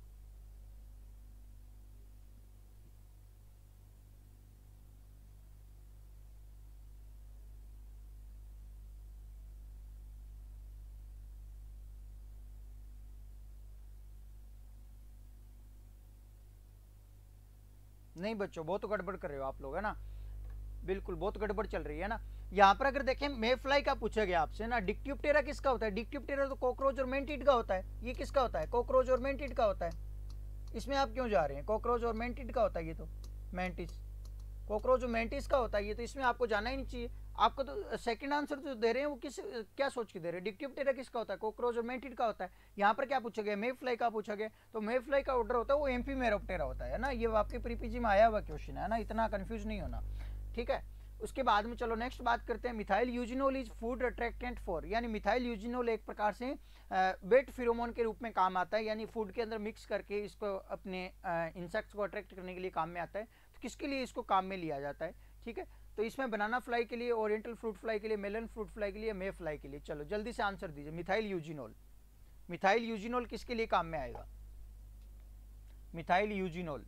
Speaker 1: नहीं बच्चों बहुत गड़बड़ कर रहे हो आप लोग, है ना, बिल्कुल बहुत गड़बड़ चल रही है ना। यहाँ पर अगर देखें मे फ्लाई का पूछा गया आपसे ना, डिक्ट्यूप्टेरा किसका होता है? डिक्ट्यूप्टेरा तो कॉकरोच और मेंटिड का होता है। ये किसका होता है? कॉकरोच और मेंटिड का होता है। इसमें आप क्यों जा रहे हैं? कॉकरोच और मेंटिड का होता है ये तो, मेंटिस, कॉकरोच और मेंटिस का होता है ये तो, इसमें आपको जाना ही नहीं चाहिए। आपको तो सेकंड आंसर जो दे रहे हैं वो किस क्या सोच के दे रहे हैं? डिक्ट्यूप्टेरा किसका होता है? कॉकरोच और मेंटिड का होता है। यहाँ पर क्या पूछा गया? मे फ्लाई का पूछा गया, तो मे फ्लाई का ऑर्डर होता है वो एमपी मेरोप्टेरा होता है ना। ये आपके प्रीपीजी में आया हुआ क्वेश्चन है ना, इतना कंफ्यूज नहीं होना, ठीक है। उसके बाद में चलो नेक्स्ट बात करते हैं। Methyl eugenol is food attractant for, यानी मिथाइल यूजिनोल एक प्रकार से वेट फिरोमोन के रूप में काम आता है, यानी फूड के अंदर मिक्स करके इसको अपने इंसेक्ट्स को अट्रैक्ट करने के लिए काम में आता है। तो किसके लिए इसको काम में लिया जाता है? ठीक है, तो इसमें बनाना फ्लाई के लिए, ओरिएंटल फ्रूट फ्लाई के लिए, मेलन फ्रूट फ्लाई के लिए, मे फ्लाई के लिए। चलो जल्दी से आंसर दीजिए। मिथाइल यूजिनोल, मिथाइल यूजिनोल किसके लिए काम में आएगा? मिथाइल यूजिनोल,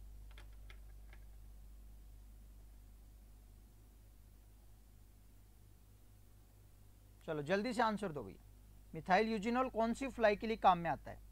Speaker 1: चलो जल्दी से आंसर दो भैया। मिथाइल यूजिनोल कौन सी फ्लाई के लिए काम में आता है?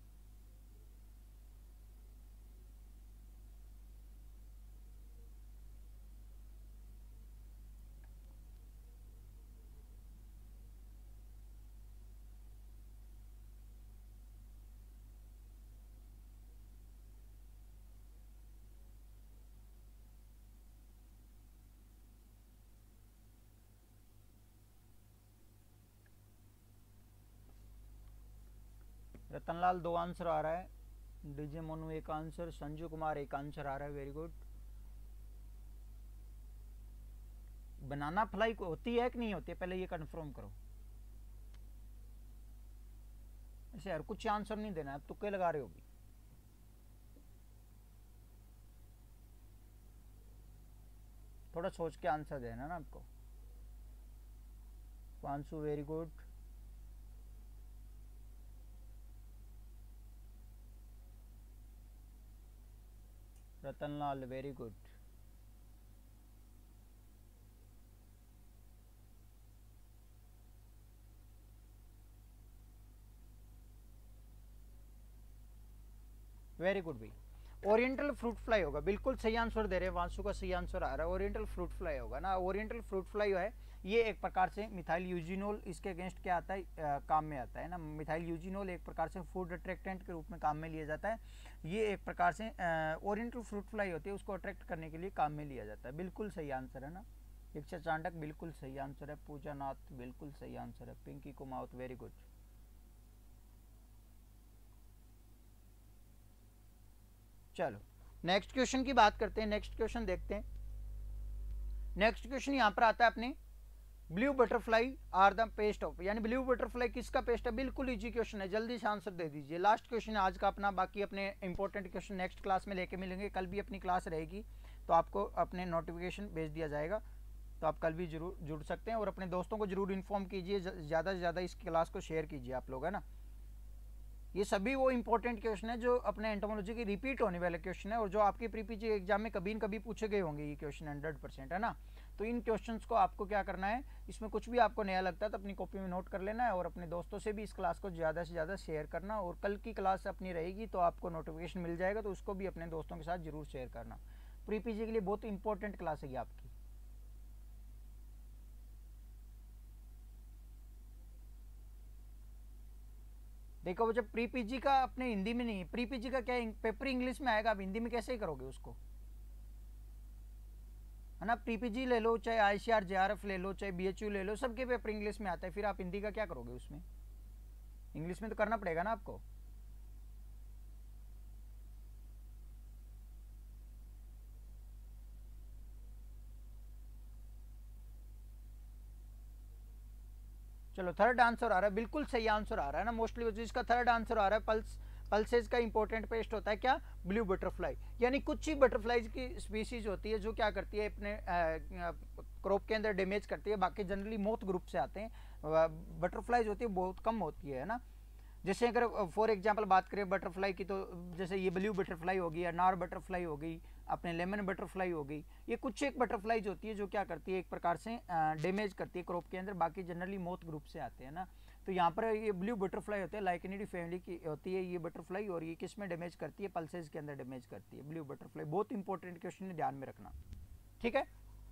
Speaker 1: रतनलाल दो आंसर आ रहा है, डीजे मोनू एक आंसर, संजू कुमार एक आंसर आ रहा है, वेरी गुड। बनाना फ्लाई को होती है कि नहीं होती है, पहले ये कंफर्म करो। ऐसे यार कुछ आंसर नहीं देना है, अब तुक्के लगा रहे होगी। थोड़ा सोच के आंसर देना ना आपको। Panchu very good. Ratanlal very good. Very good भाई। ओरिएंटल फ्रूट फ्लाई होगा, बिल्कुल सही आंसर दे रहे हैं, वांसु का सही आंसर आ रहा है, ओरिएंटल फ्रूट फ्लाई होगा ना। ओरिएंटल फ्रूट फ्लाई है ये एक प्रकार से मिथाइल यूजिनोल इसके अगेंस्ट क्या आता है, आ, काम में आता है ना। मिथाइल यूजिनोल एक प्रकार से फूड अट्रैक्टेंट के रूप में काम में लिया जाता है। ये एक प्रकार से ओरिएंटल फ्रूट फ्लाई होती है, उसको अट्रैक्ट करने के लिए काम में लिया जाता है। बिल्कुल सही आंसर है ना। दीक्षा चांडक बिल्कुल सही आंसर है, पूजा नाथ बिल्कुल सही आंसर है, पिंकी कुमावत वेरी गुड। चलो नेक्स्ट क्वेश्चन की बात करते हैं, नेक्स्ट क्वेश्चन देखते हैं। नेक्स्ट क्वेश्चन यहां पर आता है अपने, blue butterfly are the pest of, यानी ब्लू बटरफ्लाई किसका पेस्ट है? बिल्कुल इजी क्वेश्चन है, जल्दी से आंसर दे दीजिए। लास्ट क्वेश्चन है आज का अपना, बाकी अपने इंपॉर्टेंट क्वेश्चन नेक्स्ट क्लास में लेके मिलेंगे। कल भी अपनी क्लास रहेगी तो आपको अपने नोटिफिकेशन भेज दिया जाएगा, तो आप कल भी जरूर जुड़ सकते हैं। और अपने दोस्तों को जरूर इन्फॉर्म कीजिए, ज़्यादा से ज़्यादा इस क्लास को शेयर कीजिए आप लोग, है ना। ये सभी वो इंपॉर्टेंट क्वेश्चन है जो अपने एंटोमोलॉजी की रिपीट होने वाले क्वेश्चन है, और जो आपके प्रीपीजी एग्जाम में कभी न कभी पूछे गए होंगे ये क्वेश्चन हंड्रेड परसेंट, है ना। तो इन क्वेश्चंस को आपको क्या करना है, इसमें कुछ भी आपको नया लगता है तो अपनी कॉपी में नोट कर लेना है, और अपने दोस्तों से भी इस क्लास को ज़्यादा से ज़्यादा शेयर करना। और कल की क्लास अपनी रहेगी तो आपको नोटिफिकेशन मिल जाएगा, तो उसको भी अपने दोस्तों के साथ जरूर शेयर करना। प्रीपीजी के लिए बहुत इंपॉर्टेंट क्लास है ये आपकी। देखो बच्चा, प्री पीजी का अपने हिंदी में नहीं, प्री पीजी का क्या पेपर इंग्लिश में आएगा, आप हिंदी में कैसे करोगे उसको, है ना। प्री पीजी ले लो, चाहे आईसीआर जेआरएफ ले लो, चाहे बीएचयू ले लो, सबके पेपर इंग्लिश में आता है। फिर आप हिंदी का क्या करोगे उसमें? इंग्लिश में तो करना पड़ेगा ना आपको। चलो थर्ड आंसर आ रहा है, बिल्कुल सही आंसर आ रहा है ना। मोस्टली इसका थर्ड आंसर आ रहा है, पल्स पल्सेज का इंपॉर्टेंट पेस्ट होता है क्या, ब्लू बटरफ्लाई। यानी कुछ ही बटरफ्लाईज की स्पीसीज होती है जो क्या करती है अपने क्रॉप के अंदर डैमेज करती है, बाकी जनरली मोथ ग्रुप से आते हैं। बटरफ्लाईज होती है बहुत कम होती है ना। जैसे अगर फॉर एग्जांपल बात करें बटरफ्लाई की, तो जैसे ये ब्लू बटरफ्लाई होगी, अनार बटरफ्लाई हो गई, अपने लेमन बटरफ्लाई हो गई, ये कुछ एक बटरफ्लाईज होती है जो क्या करती है एक प्रकार से डैमेज करती है क्रॉप के अंदर, बाकी जनरली मोथ ग्रुप से आते हैं ना। तो यहाँ पर ये ब्लू बटरफ्लाई होते हैं, लाइकेनिडी फैमिली की होती है ये बटरफ्लाई, और ये किस में डैमेज करती है, पल्सेज के अंदर डैमेज करती है ब्लू बटरफ्लाई। बहुत इंपॉर्टेंट क्वेश्चन है, ध्यान में रखना, ठीक है।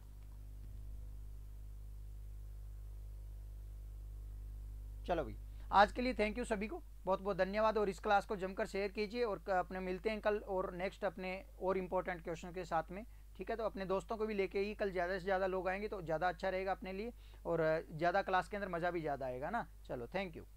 Speaker 1: चलो भाई, आज के लिए थैंक यू सभी को, बहुत बहुत धन्यवाद, और इस क्लास को जमकर शेयर कीजिए, और अपने मिलते हैं कल और नेक्स्ट अपने और इम्पोर्टेंट क्वेश्चन के साथ में, ठीक है। तो अपने दोस्तों को भी लेके ही कल ज़्यादा से ज़्यादा लोग आएंगे तो ज़्यादा अच्छा रहेगा अपने लिए, और ज़्यादा क्लास के अंदर मज़ा भी ज़्यादा आएगा ना। चलो थैंक यू।